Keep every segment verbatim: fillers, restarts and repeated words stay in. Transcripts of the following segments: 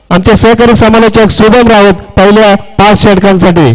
आमचे सहकारी समालोचक शुभम रावत पहिल्या पाच षटकांसाठी.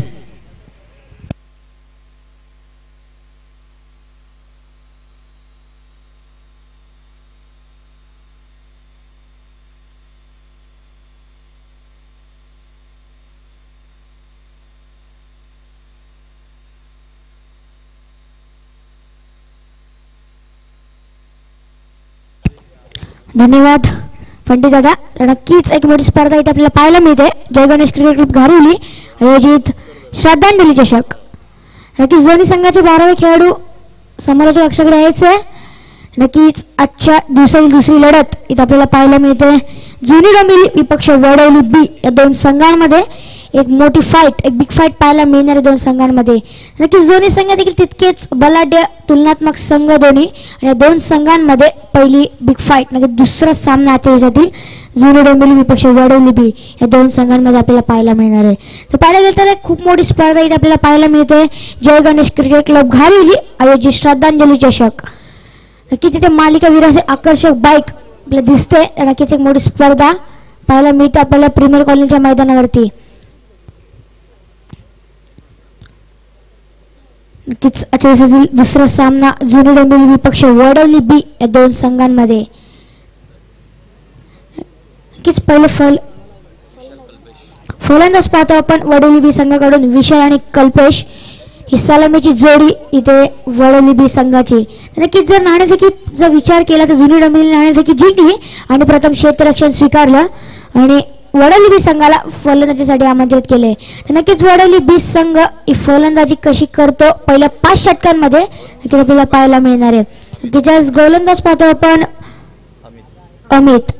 धन्यवाद पंडित दादा. नक्कीच एक मोठी स्पर्धा इथे आपल्याला पाहायला मिळते. जय गणेश क्रिकेट क्लब घारिवली आयोजित श्रद्धांजली चषक. नक्कीच दोन्ही संघाचे बारावे खेळाडू समालोचक कक्षाकडे यायचे. नक्कीच आजच्या दिवसाची दुसरी लढत इथे आपल्याला पाहायला मिळते. जुनी डोंबिवली विपक्ष वडवली बी या दोन संघांमध्ये एक मोठी फाईट, एक बिग फाईट पाहायला मिळणार आहे दोन संघांमध्ये. नक्कीच दोन्ही संघ देखील तितकेच बलाढ्य तुलनात्मक संघ दोन्ही, आणि या दोन संघांमध्ये पहिली बिग फाईट नक्की दुसरा सामना आजच्या दिवसातील जुनी डोंबिवली विपक्ष वडवली बी या दोन संघांमध्ये आपल्याला पाहायला मिळणार आहे. तर पाहायला गेलं तर खूप मोठी स्पर्धा इथे आपल्याला पाहायला मिळते. जय गणेश क्रिकेट क्लब घारिवली आयोजित श्रद्धांजली चषक. नक्कीच इथे मालिका वीराचे आकर्षक बाईक आपल्याला दिसते. नक्कीच एक मोठी स्पर्धा पाहायला मिळते आपल्याला प्रीमियर कॉलनीच्या मैदानावरती. नक्कीच आजच्या दिवसातील दुसरा सामना जुनी डोंबिवली विपक्ष वडवली बी या दोन संघांमध्ये. नक्कीच पहिले फल फलंदाज पाहतो आपण वडवली बी संघाकडून विशाल आणि कल्पेश ही सलामीची जोडी इथे वडवली बी संघाची. नक्कीच जर नाणेफेकी जर विचार केला तर जुनी डोंबिवली नाणेफेकी जिंकली आणि प्रथम क्षेत्ररक्षण स्वीकारलं आणि वडवली बी संघाला फलंदाजीसाठी आमंत्रित केले. तर नक्कीच वडवली बी संघ ही फलंदाजी कशी करतो पहिल्या पाच षटकांमध्ये नक्कीच आपल्याला पाहायला मिळणार आहे. नक्कीच गोलंदाज पाहतो आपण अमित.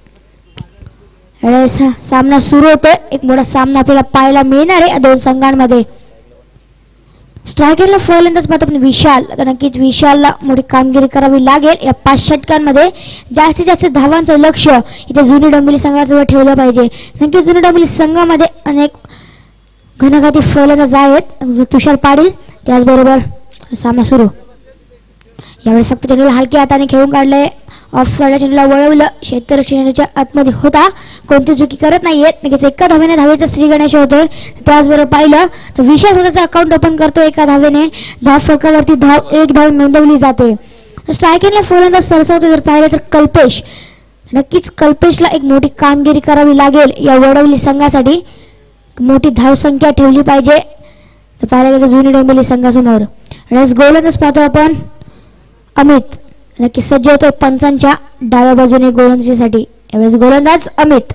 सामना सुरू होतोय. एक मोठा सामना आपल्याला पाहायला मिळणार आहे दोन संघांमध्ये. स्ट्रायकरला फलंदाज पाहतो आपण विशाल. तर नक्कीच विशालला मोठी कामगिरी करावी लागेल. या पाच षटकांमध्ये जास्तीत जास्त धावांचं लक्ष इथे जुनी डोंबिवली संघाजवळ ठेवलं पाहिजे. नक्कीच जुनी डोंबिवली संघामध्ये अनेक घनघाती फलंदाज आहेत. तुषार पाटील त्याचबरोबर सामना सुरू. यावेळी फक्त चेंडूला हलक्या हाताने खेळून काढले. ऑफ साईडला चेंडूला वळवलं. क्षेत्ररक्षण चेंडूच्या आतमध्ये होता. कोणती चुकी करत नाहीयेत. नक्कीच एका धावेने धावेचा श्री गणेश होतोय. त्याचबरोबर पाहिलं तर विशाल स्वतःचं अकाउंट ओपन करतो. एका धावेने धाव फलकावरती धाव एक धाव नोंदवली जाते. स्ट्रायकरला फलंदाज सरसावतो जर पाहिलं तर कल्पेश. नक्कीच कल्पेशला एक मोठी कामगिरी करावी लागेल. या वडवली संघासाठी मोठी धावसंख्या ठेवली पाहिजे. तर पाहिलं गेलं जुनी डोंबिवली संघासमोर. गोलंदाज पाहतो आपण अमित. नक्की सज्ज होतो पंचांच्या डाव्या बाजूने गोलंदाजीसाठी. यावेळेस गोलंदाज अमित.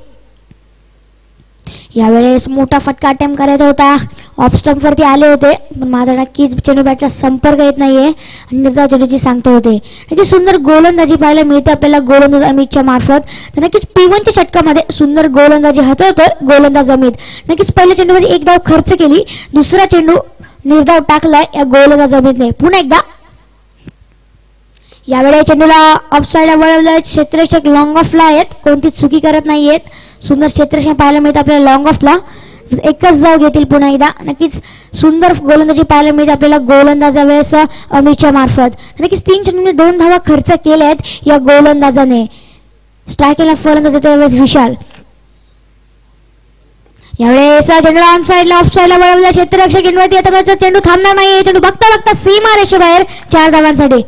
यावेळेस मोठा फटका अटेम्प्ट करायचा होता. ऑफ स्टंप वरती आले होते पण मात्र नक्कीच चेंडू बॅटचा संपर्क येत नाहीये आणि निर्धाव चेंडूची सांगता होते. नक्की सुंदर गोलंदाजी पाहायला मिळते आपल्याला गोलंदाज अमितच्या मार्फत. तर नक्कीच पी वनच्या षटकामध्ये सुंदर गोलंदाजी हाताळतोय गोलंदाज अमित. नक्कीच पहिल्या चेंडूमध्ये एक धाव खर्च केली. दुसरा चेंडू निर्धाव टाकलाय या गोलंदाज अमितने. पुन्हा एकदा यावेळी चेंडूला ऑफ साईडला वळवलं. क्षेत्ररक्षक लॉंग ऑफला आहेत. कोणती चुकी करत नाहीयेत. सुंदर क्षेत्ररक्षण पाहायला मिळतं आपल्याला लॉंग ऑफला. एकच धाव घेतील पुन्हा एकदा. नक्कीच सुंदर गोलंदाजी पाहायला मिळते आपल्याला गोलंदाजा वेळेस अमितच्या मार्फत. नक्कीच तीन चेंडूने दोन धावा खर्च केल्या आहेत या गोलंदाजाने. स्ट्रायकरला फलंदाज येतो यावेळेस विशाल. यावेळेस चेंडूला ऑन साईडला ऑफ साईडला वळवलं. क्षेत्ररक्षक इनवरती आता चेंडू थांबणार नाही. चेंडू बघता बघता सीमा रेषेबाहेर चार धावांसाठी.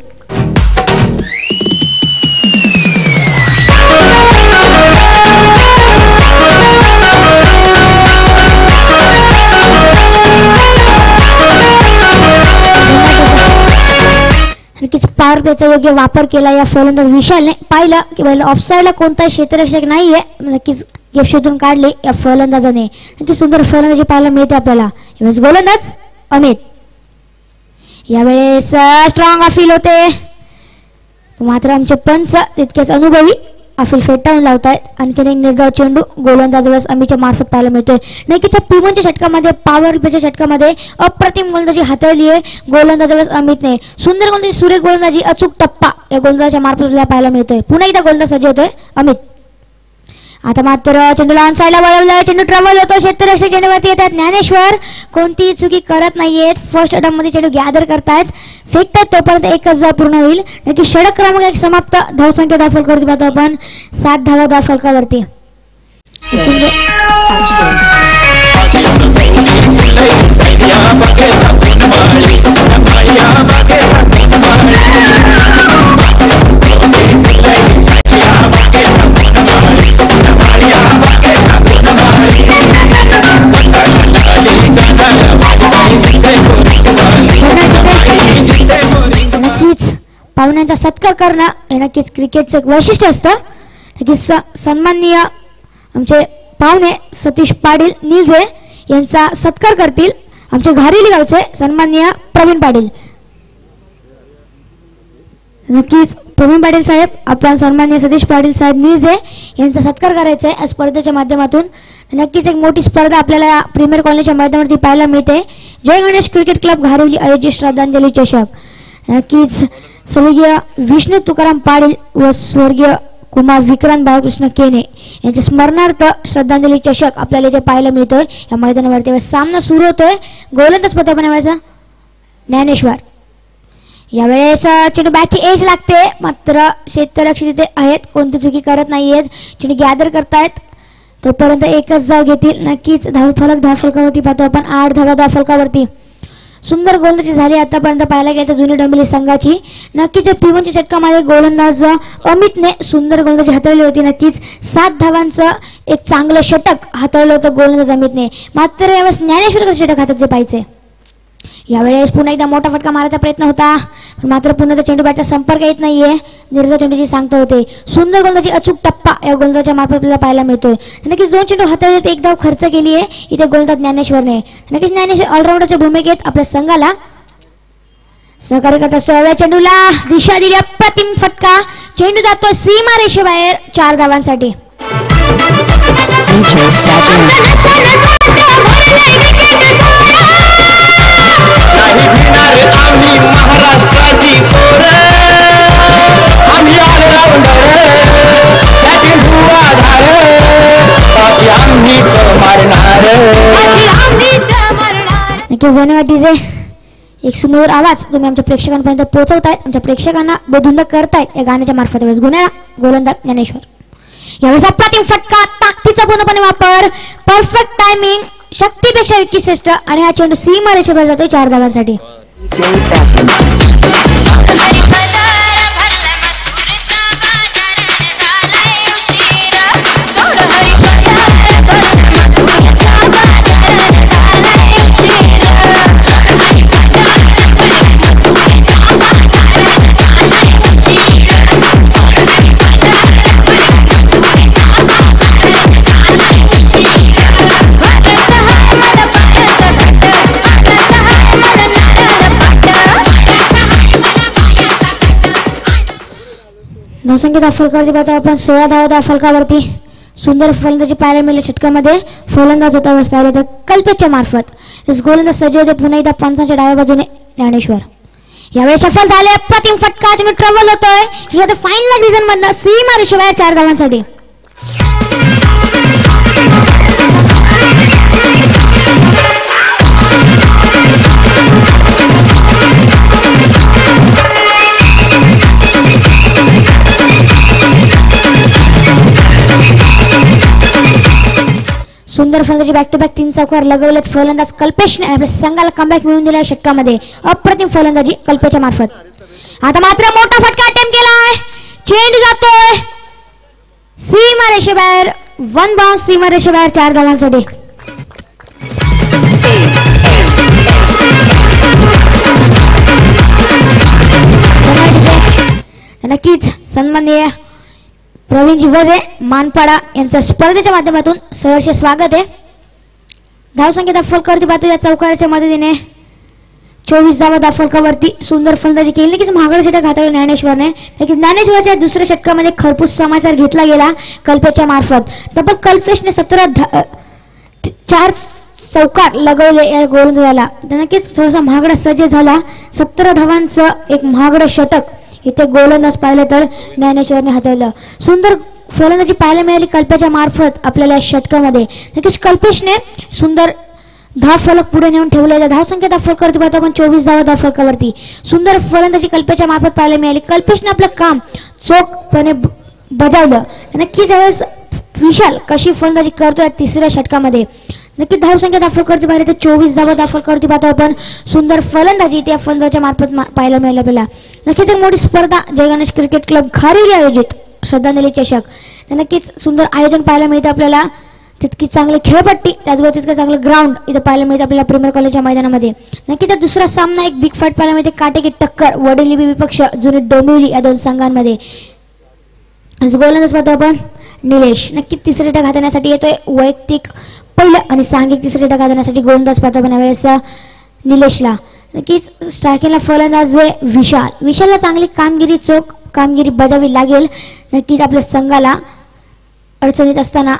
नक्कीच पॉवर प्लेचा योग्य वापर केला या फलंदाज विशालने. पाहिलं की पहिलं ऑफ साईडला कोणताही क्षेत्ररक्षक नाहीये. नक्कीच गेप शोधून काढले या फलंदाजाने. नक्कीच सुंदर फलंदाजी पाहायला मिळते आपल्याला. यावेळेस गोलंदाज अमित. यावेळेस स्ट्रॉंग अपील होते मात्र आमचे पंच तितकेच अनुभवी अपील फेटाळून लावतायत. आणखीन एक निर्धाव चेंडू गोलंदाज वेळेस अमितच्या मार्फत पाहायला मिळतोय. नक्कीच पिवनच्या षटकामध्ये पॉवर प्लेच्या षटकामध्ये अप्रतिम गोलंदाजी हाताळली आहे गोलंदाज वेळेस अमितने. सुंदर गोलंदाजी, सुरेख गोलंदाजी, अचूक टप्पा या गोलंदाजाच्या मार्फत पाहायला मिळतोय. पुन्हा एकदा गोलंदाज सज्ज होतोय अमित. आता मात्र चेंडूला ऑन साईडला वळवलं. चेंडू ट्रबल होतो. क्षेत्ररक्षक चेंडूवरती येतात. ज्ञानेश्वर कोणती चुकी करत नाहीयेत. फर्स्ट अटॅम्प मध्ये चेंडू गॅदर करतायत. फेकतात तोपर्यंत एकच धाव पूर्ण होईल. नक्की षटक क्रमांक एक समाप्त. धावसंख्या धाव फलकावरती पाहतो आपण सात धावा धाव फलकावरती. पाहुण्यांचा सत्कार करणं हे नक्कीच क्रिकेटचं एक वैशिष्ट्य असतं. नक्कीच सन्माननीय आमचे पाहुणे सतीश पाटील निजे यांचा सत्कार करतील आमचे घारेली गावचे सन्माननीय प्रवीण पाटील. नक्कीच प्रवीण पाटील साहेब आपण सन्माननीय सतीश पाटील साहेब निजे यांचा सत्कार करायचा आहे या स्पर्धेच्या माध्यमातून. नक्कीच एक मोठी स्पर्धा आपल्याला या प्रीमियर कॉलनीच्या मैदानावरती पाहायला मिळते. जय गणेश क्रिकेट क्लब घारेली आयोजित श्रद्धांजली चषक. नक्कीच स्वर्गीय विष्णू तुकाराम पाटील व स्वर्गीय कुमार विक्रांत बाळकृष्ण केने यांच्या स्मरणार्थ श्रद्धांजली चषक आपल्याला इथे पाहायला मिळतोय या मैदानावरती. सामना सुरू होतोय. गोलंदाज पता बनवायचा ज्ञानेश्वर. यावेळेस चेंडू बॅटची एज लागते मात्र क्षेत्ररक्षक तिथे आहेत कोणती चुकी करत नाहीयेत. चेंडू गॅदर करतायत तोपर्यंत एकच धाव घेतील. नक्कीच धाव फलक धाव फलकावरती पाहतो आपण आठ धावा धाव फलकावरती. सुंदर गोलंदाजी झाली आतापर्यंत पाहायला गेलं तर जुनी डोंबिवली संघाची. नक्कीच पिवनच्या षटकामध्ये गोलंदाज अमितने सुंदर गोलंदाजी हाताळली होती. नक्कीच सात धावांचं एक चांगलं षटक हाताळलं होतं गोलंदाज अमितने. मात्र यावेळेस ज्ञानेश्वर कसं षटक हातात पाहिजे. यावेळेस पुन्हा एकदा मोठा फटका मारायचा प्रयत्न होता मात्र पुन्हा त्या चेंडू बॅटचा संपर्क येत नाहीये. निर्धार चेंडूची सांगता होते. सुंदर गोलंदाजी अचूक टप्पा या गोलंदाजाच्या मार्फत आपल्याला पाहायला मिळतोय. नक्कीच दोन चेंडू हाताळले एक धाव खर्च केली आहे इथे गोलंदाज ज्ञानेश्वरने. नक्कीच ज्ञानेश्वर ऑलराऊंडरच्या भूमिकेत आपल्या संघाला सहकार्य करत असतो. यावेळेस चेंडूला दिशा दिली अप्रतिम फटका. चेंडू जातो सीमा रेषेबाहेर चार धावांसाठी. महाराष्ट्राची पोर आम्ही ऑलराऊंडर त्याची भुवा धार बाजी आम्हीच मारणार. नक्कीच धन्यवाद डीजे. एक सुंदर आवाज तुम्ही आमच्या प्रेक्षकांपर्यंत पोहोचवतायत आमच्या प्रेक्षकांना बेधुंद करतायत या गाण्याच्या मार्फत. वेळेस गुन्हा गोलंदाज ज्ञानेश्वर. यावेळेस अप्रतिम फटका ताकदीचा पूर्णपणे वापर परफेक्ट टायमिंग शक्तीपेक्षा युक्ती श्रेष्ठ आणि हा चेंडू सीमा रेषेवर जातो चार धावांसाठी. धावसंख्या धाव फलकावरती पाहतो आपण सोळा धावा धाव फलकावरती. सुंदर फलंदाजी पाहायला मिळेल षटकामध्ये. फलंदाज होता वेळेस पाहिलं तर कल्पेच्या मार्फत गोलंदाज सज्ज होते पुन्हा एकदा पंचांच्या डाव्या बाजूने ज्ञानेश्वर. यावेळी सफल झाले अप्रतिम फटका. चेंडू ट्रबल होतोय फायनल रिझन मधनं सीमा रेषेबाहेर चार धावांसाठी. सुंदर फलंदाजी बॅक टू बॅक तीन चौकार लगवलेत फलंदाज कल्पेशने आपल्या संघाला कमबॅक मिळवून दिलाय षटकामध्ये. अप्रतिम फलंदाजी कल्पेच्या मार्फत. आता मात्र मोठा फटका अटेम्प्ट केलाय. चेंडू जातोय सीमा रेषेबाहेर. वन बाउन्स सीमा रेषेबाहेर चार धावांसाठी. नक्कीच सन्माननीय प्रवीणजी वजे मानपाडा यांच्या स्पर्धेच्या माध्यमातून सहर्ष स्वागत आहे. धावसंख्या फलकावरती पाहतो या चौकाराच्या मदतीने चोवीस धावा धाव फलकावरती सुंदर फलंदाजी केली. नक्कीच महागड षटक हाताळलं ज्ञानेश्वरने. नक्कीच ज्ञानेश्वरच्या दुसऱ्या षटकामध्ये खरपूस समाचार घेतला गेला कल्पेच्या मार्फत. तब्बल कल्पेशने सतरा चार चौकार लगवले या गोलंदाजाला. नक्कीच थोडासा महागडा सज्ज झाला. सतरा धावांचं एक महागडं षटक इथे गोलंदाज पाहिलं तर ज्ञानेश्वरने हाताळलं. सुंदर फलंदाजी पाहायला मिळाली कल्पेच्या मार्फत आपल्याला षटकामध्ये. नक्कीच कल्पेशने सुंदर धाव फलक पुढे नेऊन ठेवले. धावसंख्या धाव फलकावरती पाहतो आपण चोवीस धावा धाव फलकावरती. सुंदर फलंदाजी कल्पेच्या मार्फत पाहायला मिळाली. कल्पेशने आपलं काम चोखपणे बजावलं. नक्कीच यावेळेस विशाल कशी फलंदाजी करतोय तिसऱ्या षटकामध्ये. नक्की धावसंख्या दाखल करते बाहेर तर चोवीस धावा दाखल करते पाहतो आपण. सुंदर फलंदाजी त्या फलंदाच्या मार्फत पाहायला मिळालं आपल्याला. नक्कीच एक मोठी स्पर्धा जय गणेश क्रिकेट क्लब खारिवली आयोजित श्रद्धांजली चषक, तर नक्कीच सुंदर आयोजन पाहायला मिळतं आपल्याला. तितकी चांगली खेळपट्टी त्याचबरोबर तितकं चांगलं ग्राउंड इथं पाहायला मिळतं आपल्याला प्रीमियर कॉलेजच्या मैदानामध्ये. नक्कीच दुसरा सामना एक बिग फाईट पाहायला मिळते. काटेकी टक्कर वडिली विपक्ष जुनी डोंबिवली या दोन संघांमध्ये. गोलंदाज पाहतो आपण निलेश. नक्की तिसरे षटक हाताळण्यासाठी येतोय. वैयक्तिक पहिलं आणि सांघिक तिसरे षटक हाताळण्यासाठी गोलंदाज पाहतो आपण यावेळेस निलेशला. नक्कीच स्ट्रायकिंगला फलंदाज विशाल. विशालला चांगली कामगिरी चोख कामगिरी बजावी लागेल. नक्कीच आपल्या संघाला अडचणीत असताना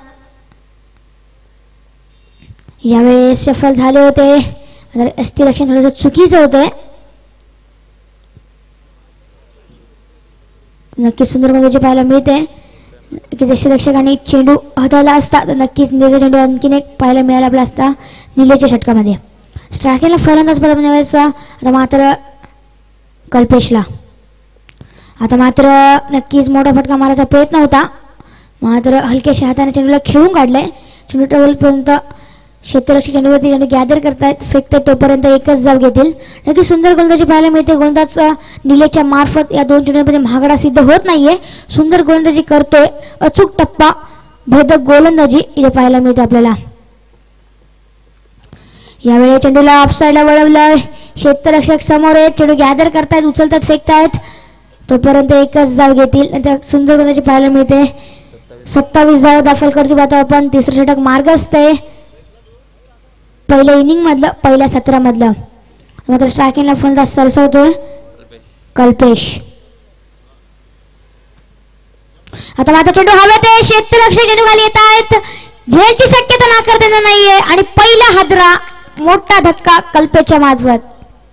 यावेळेस सफल झाले होते. एसटी रक्षण थोडंसं चुकीचं होतंय. नक्कीच सुंदर मध्ये पाहायला मिळते की यष्टीरक्षकांनी चेंडू हाताळला असता तर नक्कीच निलेचा चेंडू आणखीन एक पाहायला मिळाला आपला असता निलेच्या षटकामध्ये. स्ट्रायकिंगला फलंदाज पदावर आता मात्र कल्पेशला. आता मात्र नक्कीच मोठा फटका मारायचा प्रयत्न होता, मात्र हलक्याशा हाताने चेंडूला खेळून काढले. चेंडू ट्रॅव्हलपर्यंत क्षेत्ररक्षक चेंडूवरती चेंडू गॅदर करतायत, फेकतायत तोपर्यंत एकच जाव घेतील. नक्की सुंदर गोलंदाजी पाहायला मिळते. गोलंदाज निलेच्या मार्फत या दोन चेंडूमध्ये महागडा सिद्ध होत नाहीये. सुंदर गोलंदाजी करतोय. अचूक टप्पा भेदक गोलंदाजी इथे पाहायला मिळते आपल्याला. यावेळी चेंडूला ऑफसाईडला वळवलंय. क्षेत्ररक्षक समोर आहेत, चेंडू गॅदर करतायत, उचलतात, फेकतायत तोपर्यंत एकच जाव घेतील. त्यांच्या सुंदर गोलंदाजी पाहायला मिळते. सत्तावीस जाव दाखल करतो आता आपण. तिसरं षटक मार्गस्थ आहे पहिल्या इनिंग मधलं, पहिल्या सतरा मधलं. मात्र स्ट्रायकिंगला फलंदाज सरसवतोय कल्पेश. आता मात्र चेंडू हवेत आहे. क्षेत्ररक्षक चेंडू खाली येत आहेत. झेलची शक्यता नाकारता नाहीये आणि पहिला हादरा मोठा धक्का कल्पेशच्या मार्फत.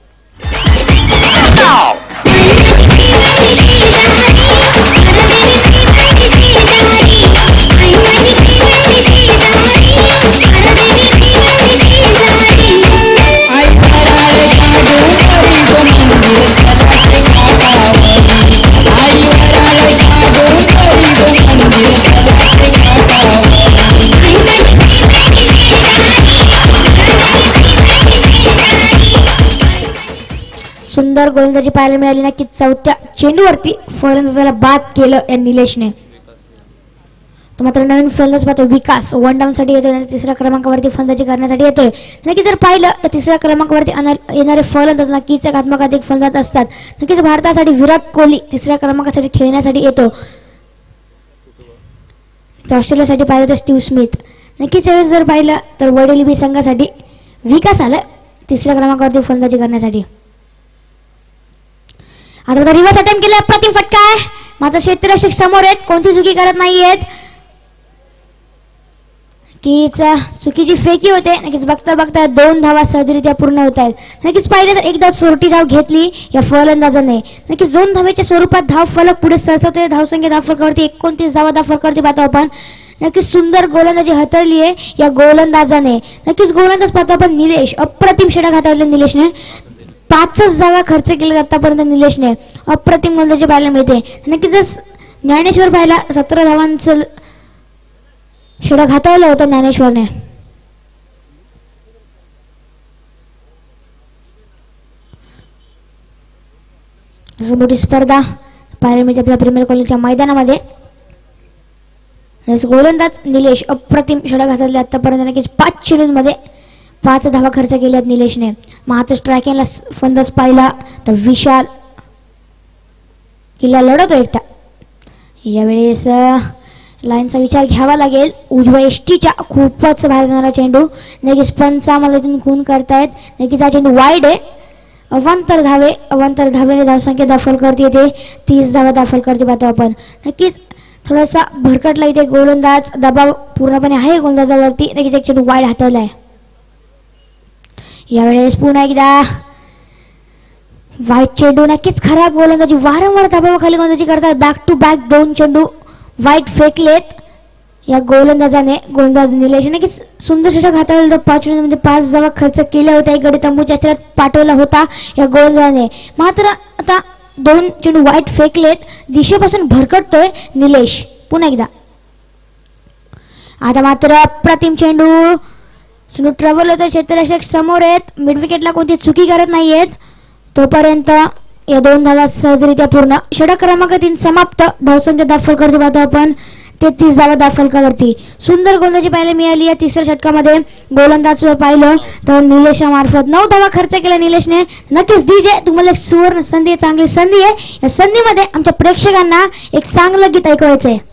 सुंदर गोलंदाजी पाहायला मिळाली. नक्की चौथ्या चेंडूवरती फलंदाजाला बाद केलं या निलेशने. तो मात्र नवीन फलंदाज पाहतो विकास. वन डाऊन साठी येतोय. तिसऱ्या क्रमांकावरती फलंदाजी करण्यासाठी येतोय. नक्की जर पाहिलं तर तिसऱ्या क्रमांकावरती येणारे फलंदाज नक्कीच एकात्मकाधिक फलंदाज असतात. नक्कीच भारतासाठी विराट कोहली तिसऱ्या क्रमांकासाठी खेळण्यासाठी येतो. तर ऑस्ट्रेलियासाठी पाहिलं तर स्टीव्ह स्मिथ. नक्कीच यावेळेस जर पाहिलं तर वडील बी संघासाठी विकास आलाय तिसऱ्या क्रमांकावरती फलंदाजी करण्यासाठी. आता बघा रिव्हर्स अटेम्प्ट केला. अप्रतिम फटका आहे. मात्र क्षेत्ररक्षक समोर आहेत, कोणती चुकी करत नाहीयेत. कीच चुकीची फेकी होते. नक्कीच बघता बघता दोन धावा सहजरित्या पूर्ण होत आहेत. नक्कीच पाहिलं तर एक धाव सोरटी धाव घेतली या फलंदाजाने. नक्कीच दोन धावेच्या स्वरूपात धाव फलक पुढे सरसवते. धावसंख्या धावफलकावरती एकोणतीस धावा धावफलकावरती पाहतो आपण. नक्कीच सुंदर गोलंदाजी हाताळली आहे या गोलंदाजाने. नक्कीच गोलंदाज पाहतो आपण निलेश. अप्रतिम षटक हाताळले निलेशने. पाचच जागा खर्च केले आतापर्यंत निलेशने. अप्रतिम गोलंदाजी पाहायला मिळते. नक्कीच ज्ञानेश्वर पाहिला सतरा धावांचं षटक हाताळलं होतं ज्ञानेश्वरने. मोठी स्पर्धा पाहायला मिळते आपल्या प्रीमियर कॉलेजच्या मैदानामध्ये. गोलंदाज निलेश अप्रतिम षटक हाताळले आतापर्यंत. नक्कीच पाच चेंडूंमध्ये पाच धावा खर्च केल्यात निलेशने. मात्र स्ट्रायकिंगला फलंदाज पाहिला तर विशाल किल्ला लढवतो एकटा. यावेळेस लाईनचा विचार घ्यावा लागेल. उजव्या एसटीच्या खूपच बाहेर जाणारा चेंडू. नक्कीच पंचामधून खून करतायत. नक्कीच हा चेंडू वाईड आहे. अवांतर धावे अवांतर धावेने धावसंख्या दाखल करते येते. तीस धावा दाखल करते पाहतो आपण. नक्कीच थोडासा भरकटला इथे गोलंदाज. दबाव पूर्णपणे आहे गोलंदाजावरती. नक्कीच एक चेंडू वाईड हाताळलाय. यावेळेस पुन्हा एकदा वाईट चेंडू. नक्कीच खराब गोलंदाजी. वारंवार दबावाखाली गोलंदाजी करतात. बॅक टू बॅक दोन चेंडू वाईट फेकलेत या गोलंदाजाने. गोलंदाज निलेश नक्कीच सुंदर षटक हाताळलं. पाच चेंडूमध्ये पाच धावा खर्च केल्या होत्या. एक गडी तंबूच्या चेहऱ्यात पाठवला होता या गोलंदाजाने. मात्र आता दोन चेंडू वाईट फेकलेत. दिशेपासून भरकटतोय निलेश. पुन्हा एकदा आता मात्र अप्रतिम चेंडू चेंडू ट्रॅव्हल होतं, क्षेत्ररक्षक समोर आहेत, मिड विकेटला कोणती चुकी करत नाहीयेत. तोपर्यंत या दोन धावा सहजरित्या पूर्ण. षटक क्रमांक तीन समाप्त. धावसंख्या दाखल करतो पाहतो आपण तेहतीस धावा दाखल करती. सुंदर गोलंदाजी पाहायला मिळाली या तिसऱ्या षटकामध्ये. गोलंदाज पाहिलं तर निलेशा मार्फत नऊ धावा खर्च केला निलेशने. नक्कीच डीजे तुम्हाला एक सुवर्ण संधी, चांगली संधी आहे. या संधीमध्ये आमच्या प्रेक्षकांना एक चांगलं गीत ऐकवायचं आहे.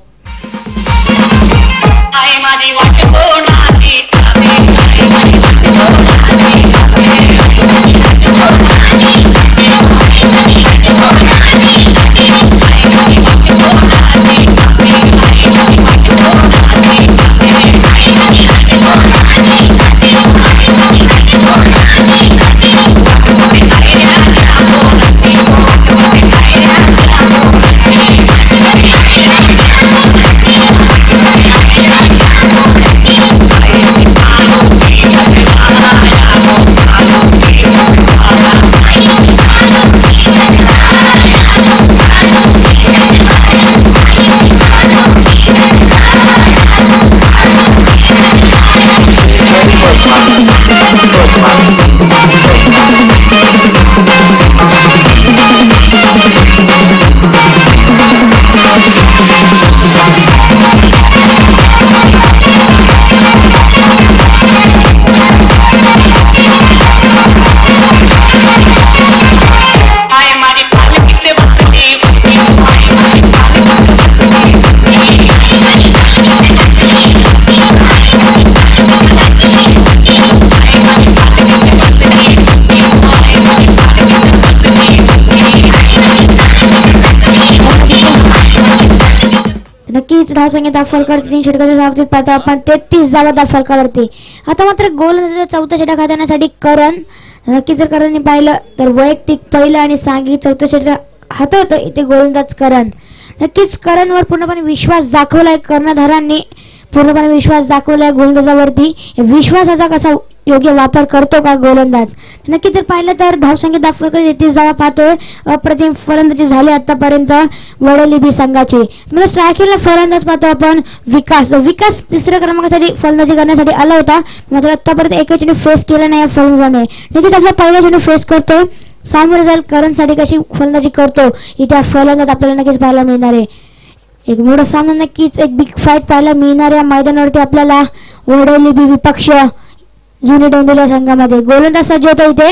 नक्कीच धावसंख्या दाखल करते. तीन षटकाच्या बाबतीत पाहतो आपण तेहतीस धावा दाखल करते. आता मात्र गोलंदाजाचा चौथा षटक हाताळण्यासाठी करण. नक्कीच जर करणने पाहिलं तर वैयक्तिक पहिलं आणि सांघिक चौथं षटक हाताळतो इथे गोलंदाज करण. नक्कीच करणवर पूर्णपणे विश्वास दाखवलाय कर्णधारांनी, पूर्णपणे विश्वास दाखवलाय गोलंदाजावरती. विश्वासाचा कसा योग्य वापर करतो का गोलंदाज. नक्कीच जर पाहिलं तर धावसंख्या दाखल करत तेहतीस धावा पाहतोय. अप्रतिम फलंदाजी झाली आतापर्यंत वडोली बी संघाची. म्हणजे स्ट्रायकिंगला फलंदाज पाहतो आपण विकास. विकास तिसऱ्या क्रमांकासाठी फलंदाजी करण्यासाठी आला होता, मात्र आतापर्यंत एकही चेंडू फेस केला नाही फलंदाजाने. नक्कीच आपला पहिला चेंडू फेस करतो. सामोरे जाईल करणसाठी कशी फलंदाजी करतो इथे फलंदाज आपल्याला नक्कीच पाहायला मिळणार आहे. एक मोठा सामना, नक्कीच एक बिग फाईट पाहायला मिळणार या मैदानावरती आपल्याला. वडोली बी विपक्ष जुनी डोंबिवली संघामध्ये. गोलंदाज सज्ज होतो इथे.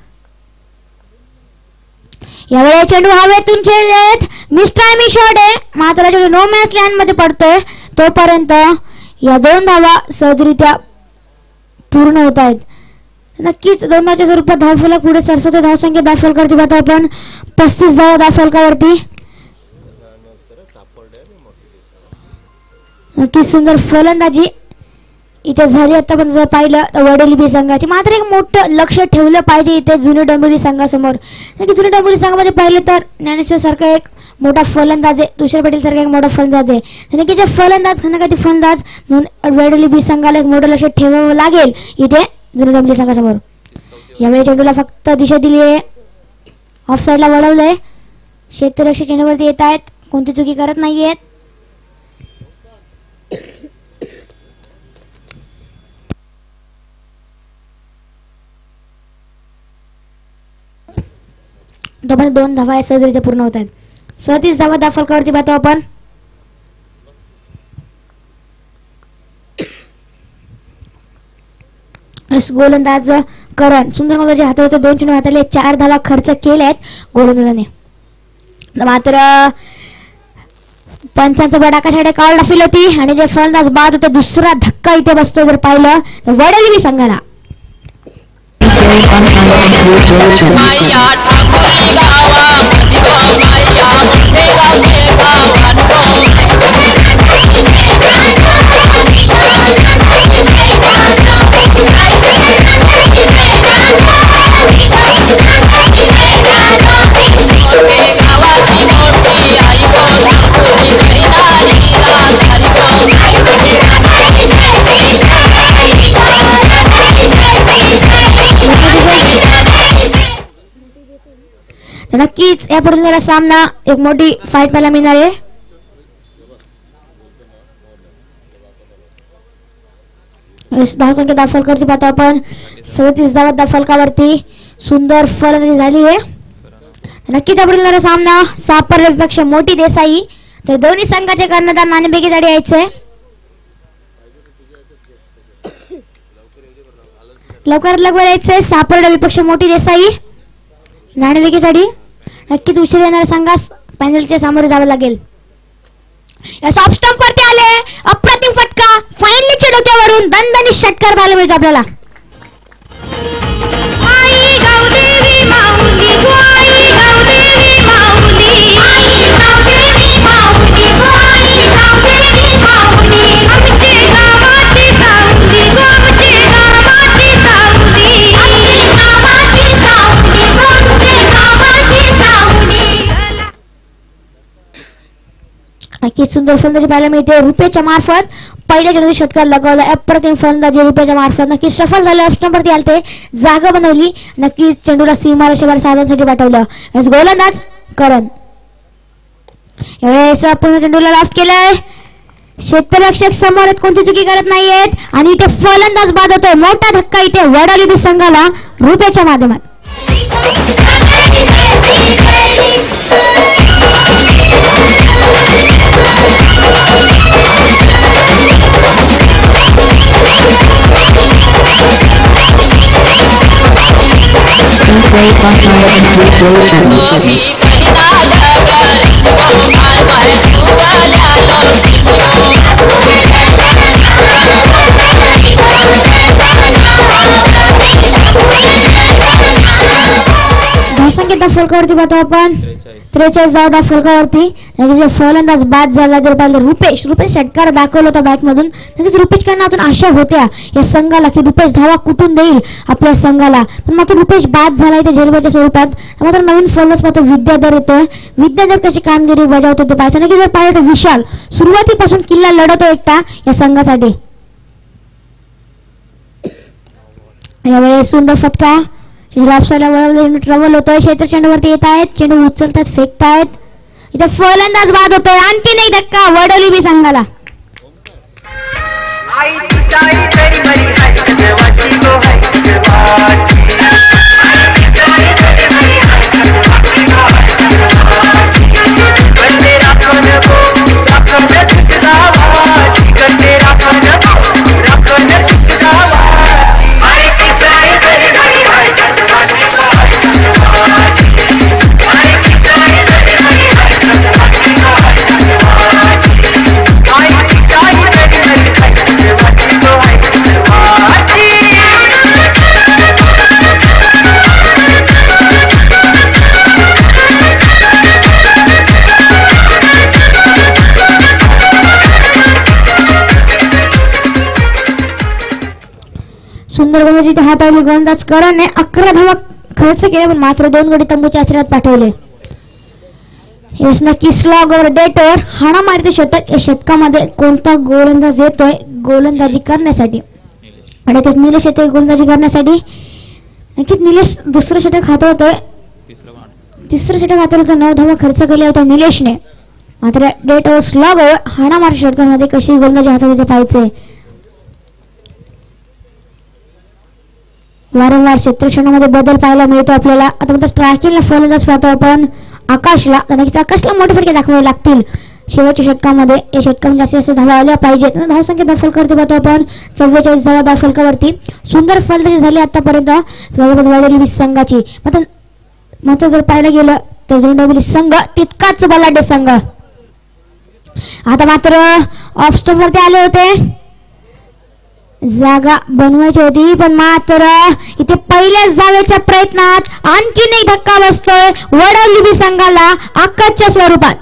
यावेळी चेंडू हवेतून खेळलेत. मिस्टायमिंग शॉट आहे, मात्र चेंडू नो मॅच लँड मध्ये पडतोय. तोपर्यंत या दोन धावा सहजरित्या पूर्ण होत आहेत. नक्कीच दोन धावच्या स्वरूपात धावफलक पुढे सरसवतो. धावसंख्या दाखल करते पाहतो आपण पस्तीस धावा धावफलकावरती. नक्कीच सुंदर फलंदाजी इथे झाली. आता पण जर पाहिलं तर वडोली बी संघाची. मात्र एक मोठं लक्ष ठेवलं पाहिजे इथे जुनी डोंबिवली संघासमोर. जुनी डोंबिवली संघामध्ये पाहिलं तर ज्ञानेश्वर सारखा एक मोठा फलंदाज आहे, तुषार पाटील सारखा एक मोठा फलंदाज आहे. नक्कीच फलंदाज खनगती फलंदाज म्हणून वडोली बी संघाला एक मोठं लक्ष ठेवावं लागेल इथे जुनी डोंबिवली संघासमोर. यावेळी चेंडूला फक्त दिशा दिली आहे, ऑफ साईडला वळवलंय. क्षेत्ररक्षक चेंडूवरती येत आहेत, कोणती चुकी करत नाहीयेत. तोपर्यंत दोन धावा सहजरित्या पूर्ण होत आहेत. सतीस धावा दाखल करते पाहतो आपण. गोलंदाज करण सुंदर गोलंदाजी हाताळतो. दोन चेंडू हाताळले, चार धावा खर्च केले आहेत गोलंदाजाने. मात्र पंचांचा बडाकाशाकडे काढ फील होती आणि जे फलंदाज बाद होते दुसरा धक्का इथे बसतो. जर पाहिलं तर वडोली संघाला. नक्कीच या पुढे सामना एक मोठी फाईट पाहायला मिळणार आहे. धाव संख्या दाखल करते पाहतो आपण सदतीस धावा दाफलकावरती सुंदर फलंदाजी झाली आहे. नक्कीच पुढील सामना सापर विपक्ष मोठी देसाई तर दोन्ही संघाचे कर्णधार नाणेफेकी साठी यायचे. लवकरात लवकर यायचंय सापर्ड विपक्ष मोठी देसाई नाणेफेकीसाठी. नक्कीच उशीर येणाऱ्या संघास पॅनलच्या सामोरे जावं लागेल. या सॉफ्ट स्टंप वरती आले अप्रतिम फटका फायनलीच्या डोक्यावरून दणदणीत षटकार पाहायला मिळतो आपल्याला. आई गावदेवी माऊली आई गावदेवी माऊली आई गावदेवी माऊली आई गावदेवी माऊली आमची गावाची सावली आमची गावाची सावली आमची गावाची सावली आमची गावाची सावली. नक्कीच सुंदर फलंदाजी पाहायला मिळते रुपयाच्या मार्फत पहिल्या चेंडूचा षटकार लगावला. अप्रतिम फलंदाजी रुपयाच्या मार्फत नक्कीच सफल झालं. ऑप्शनवरती आलते जागा बनवली नक्कीच चेंडूला सीमारेषेवर साधण्यासाठी पाठवलं. गोलंदाज करण यावेळेस पुन्हा चेंडूला लाफ केलंय. क्षेत्ररक्षक समोर कोणती चुकी करत नाहीयेत आणि इथे फलंदाज बाद होतोय. मोठा धक्का इथे वडाली संघाला रुपयाच्या माध्यमात. धावसंख्या फलकावरती पाहतो आपण त्रेचाळीस धावा फलकावरती. फलंदाज बाद झाला तर पाहिलं रुपेश रुपेश षटकार दाखवला होता बॅट मधून. नक्कीच रुपेश कडून आशा होत्या या संघाला की रुपेश धावा कुठून देईल आपल्या संघाला पण मात्र रुपेश बाद झाला इथे झेलबाच्या स्वरूपात. मात्र नवीन फलंदाज पाहतो विद्याधर येतोय. विद्याधर कशी कामगिरी बजावतो ते पाहायचं. नक्की जर पाहिलं तर विशाल सुरुवातीपासून किल्ला लढवतो एकटा या संघासाठी. यावेळेस सुंदर फटका वळवले ट्रबल होतोय. क्षेत्र चेंडूवरती येत आहेत चेंडू उचलतात फेकतायत. इथे फलंदाज बाद होतोय. आणखी नाही धक्का वडोली बी संघाला. सुंदर गोलंदाजी इथे हातावली. गोलंदाज करण अकरा धावा खर्च केले पण मात्र दोन गडी तंबूच्या आश्रयात पाठवले. हेच नक्की स्लॉगर डेटवर हाणा मारते षटक. या षटकामध्ये कोणता गोलंदाज येतोय गोलंदाजी करण्यासाठी आणि तेच निलेश येतोय गोलंदाजी करण्यासाठी. नक्कीच निलेश दुसरं षटक हातावतोय. तिसरं षटक हातावलं नऊ धावा खर्च केले होत्या निलेशने. मात्र डेटवर स्लॉगर हाणा मारते षटकामध्ये कशी गोलंदाजी हातात पाहायचंय. वारंवार क्षेत्रक्षणामध्ये बदल पाहायला मिळतो आपल्याला. आता म्हणतो स्ट्रायकिंगला फलंदाज पाहतो आपण आकाशला. तर नक्कीच आकाशला मोठे फटके दाखवावे लागतील शेवटच्या षटकामध्ये. या षटकामध्ये जास्तीत जास्त धावा आल्या पाहिजेत. धावसंख्या दाखल करते पाहतो आपण चव्वेचाळीस धावा दाफलकावरती. सुंदर फलंदाजी झाली आतापर्यंत वडोली संघाची. मात्र मात्र जर पाहायला गेलं तर जुनडोंबिवली संघ तितकाच बलाढ्य संघ. आता मात्र ऑफ स्टॉप वरती आले होते. जागा बनवायची होती पण मात्र इथे पहिल्याच धावेच्या प्रयत्नात आणखीन एक धक्का बसतोय वडोली संघाला आकाशच्या स्वरूपात.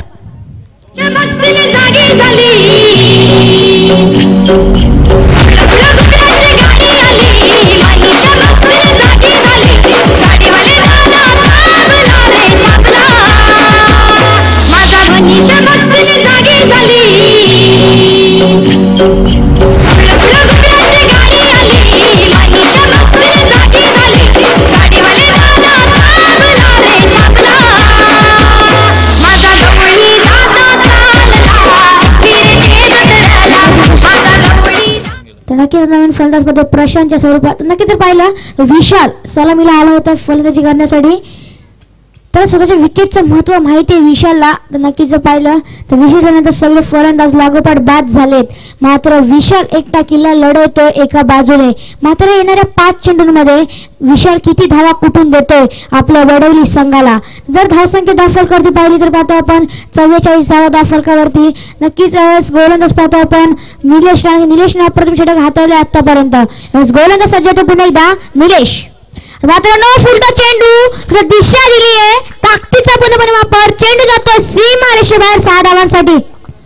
फलंदाज पद्धत प्रशांतच्या स्वरूपात नक्कीच जर पाहिलं विशाल सलामीला आला होता फलंदाजी करण्यासाठी तर स्वतःच्या विकेटचं महत्त्व माहिती आहे विशालला तर नक्कीच जर पाहिलं तर विशाल सगळे फलंदाज लागोपाठ बाद झालेत मात्र विशाल एकटा किल्ला लढवतोय एका बाजूने मात्र येणाऱ्या पाच चेंडूंमध्ये विशाल किती धावा कुठून देतोय आपल्या वडवली संघाला जर धावसंख्या धावफलकावरती पाहिली तर पाहतो आपण चव्वेचाळीस धावा धावफलकावरती नक्कीच गोलंदाज पाहतो आपण निलेश राणे निलेशने अप्रतिम षटक हाताळले आतापर्यंत गोलंदाज सज्ज होतो पुन्हा एकदा निलेश मात्र न फुलटा चेंडू दिशा दिली आहे ताकदीचा पूर्णपणे वापर चेंडू जातो सीमा रेषेबाहेर सहा धावांसाठी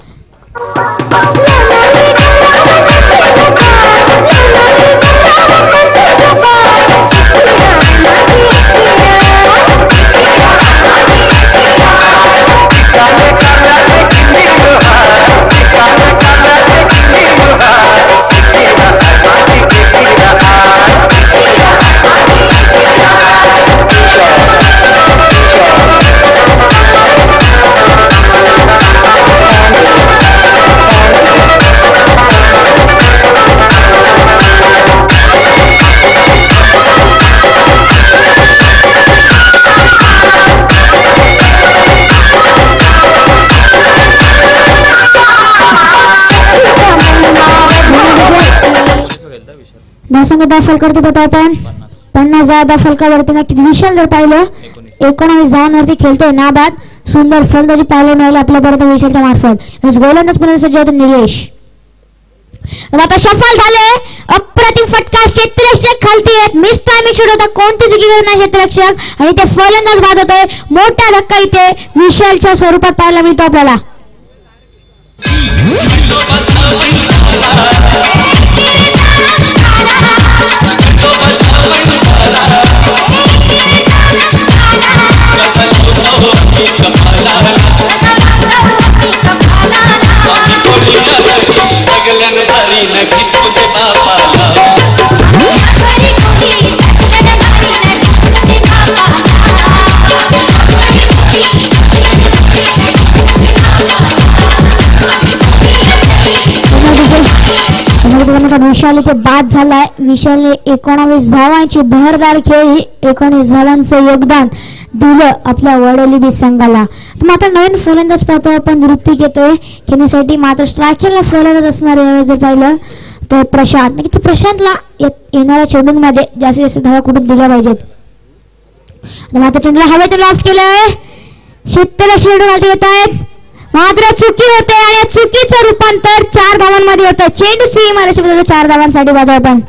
धावसंख्या दाखल करतो बघा आपण पन्नास धावा फलकावरती नक्कीच विशाल जर पाहिलं एकोणावीस धावांवरती खेळतोय नाबाद सुंदर फलंदाजी पाहायला मिळाली आपल्यापर्यंत विशालच्या मार्फत गोलंदाज पुन्हा सज्ज होतो निलेश आता सफल झाले अप्रतिम फटका क्षेत्ररक्षक खालती आहेत मिस टायमिंग शॉट होता कोणती चुकी करणार क्षेत्ररक्षक आणि ते फलंदाज बाद होतोय मोठा धक्का इथे विशालच्या स्वरूपात पाहायला मिळतो आपल्याला विशाल इथे बाद झालाय विशालने एकोणावीस धावांची भरदार खेळी एकोणीस धावांचं योगदान दिलं आपल्या वडोली संघाला मात्र नवीन फलंदाज पाहतो आपण ऋतिक येतोय खेळण्यासाठी मात्र स्ट्रायकरला फलंदाज असणार यावेळी जर पाहिलं तर प्रशांत नक्कीच प्रशांतला येणाऱ्या चेंडूंमध्ये जास्तीत जास्त धावा कुठून दिल्या पाहिजेत मात्र चेंडूला हवेतून लॉफ्ट केलंय शेतकरी चेंडू घालते येत आहेत मात्र चुकी होते आणि चुकीचं रूपांतर चार धावांमध्ये होतं चेंडू सी मारेच्या चार धावांसाठी बाजू आपण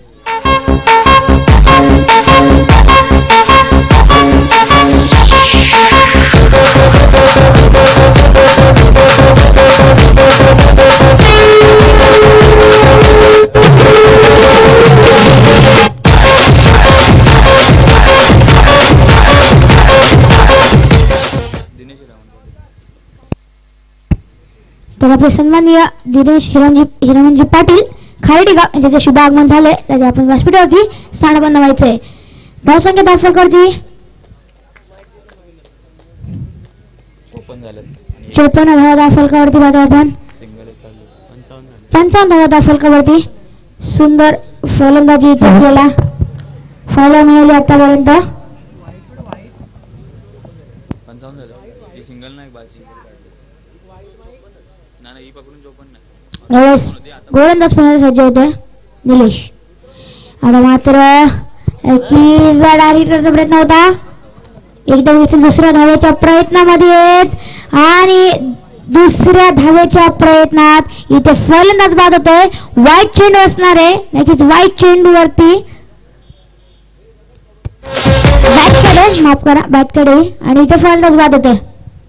तर आपले सन्माननीय दिनेश हिरमजी हिरमजी पाटील खारडी गाव यांचे शुभ आगमन झाले त्याचे आपण व्यासपीठावरती स्थानबंद व्हायचंय धावसंख्या दाखवलकरती चोपन्न धावा दाखवलकावरती पाहतो आपण पंचावन्न धावा दाखवलकावरती सुंदर फलंदाजी इथे आपल्याला फायला मिळाली आतापर्यंत यावेळेस गोलंदाज पुन्हा सज्ज होतोय निलेश आता मात्र डायरेक्टरचा प्रयत्न होता एकदम दुसऱ्या धावेच्या प्रयत्नामध्ये आहेत आणि दुसऱ्या धावेच्या प्रयत्नात इथे फलंदाज बाद होतोय वाईट चेंडू असणार आहे नक्कीच वाईट चेंडूवरती बॅटकडे माफ करा बॅटकडे आणि इथे फलंदाज बाद होतोय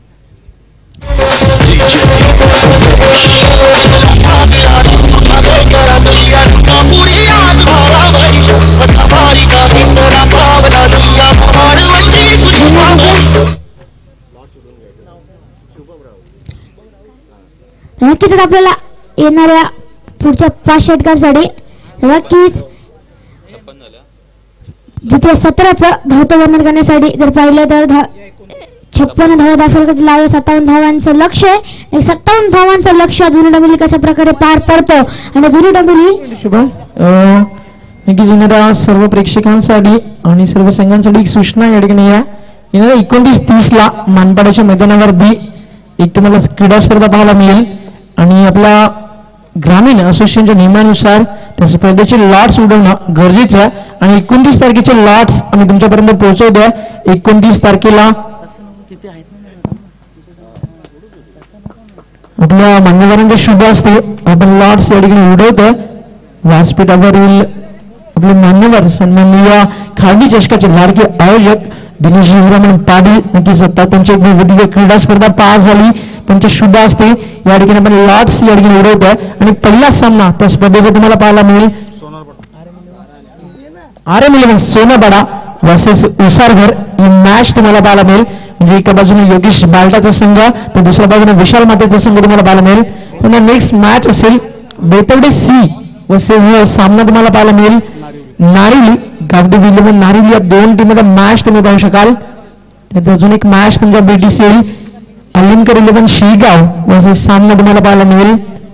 नक्कीच आपल्याला येणाऱ्या पुढच्या पाच षटकांसाठी नक्कीच द्वितीय सत्राचं धावतं वर्णन करण्यासाठी जर पाहिलं तर छप्पन्न धावा दाखल लावले. सत्तावन्न धावांचं लक्ष आहे. सत्तावन्न धावांचं लक्ष जुनी डोंबिवली कशा प्रकारे पार पडतो आणि जुनी डोंबिवली शुभम नक्कीच येणाऱ्या सर्व प्रेक्षकांसाठी आणि सर्व संघांसाठी एक सूचना या ठिकाणी या येणाऱ्या एकोणतीस तीस ला मानपाड्याच्या मैदानावरती एक तुम्हाला क्रीडा स्पर्धा पाहायला मिळेल आणि आपला ग्रामीण असोसिएशनच्या नियमानुसार त्या स्पर्धेचे लॉट्स उडवणं गरजेचं आहे आणि एकोणतीस तारखेचे लॉट्स आम्ही तुमच्यापर्यंत पोहोचवू द्या. एकोणतीस तारखेला आपल्या मान्यवरांचे शुभ असते. आपण लॉट्स या ठिकाणी उडवतोय. व्यासपीठावरील आपले मान्यवर सन्माननीय खाडी चषकाचे लाडके आयोजक दिनेश हिरामण पाटील नक्कीच आता त्यांची विविध क्रीडा स्पर्धा पास झाली. त्यांचे शुभ असते या ठिकाणी आपण लॉट्स या ठिकाणी उडवतोय आणि पहिला सामना त्या स्पर्धेचा तुम्हाला पाहायला मिळेल R M eleven Sonapada versus Usarghar ही मॅच तुम्हाला पाहायला मिळेल. म्हणजे एका बाजूने योगेश बालटाचा संघ तर दुसऱ्या बाजूने विशाल मातेचा संघ तुम्हाला पाहायला मिळेल. पुन्हा नेक्स्ट मॅच असेल बेतवडे सी वर्सेस सामना तुम्हाला पाहायला मिळेल नारिवली गावदेवी इलेव्हन नारिवली या दोन टीममध्ये मॅच तुम्ही पाहू शकाल. त्यात अजून एक मॅच तुमच्या भेटी असेल अलिमकर इलेव्हन शेगाव वर्सेस सामना तुम्हाला पाहायला मिळेल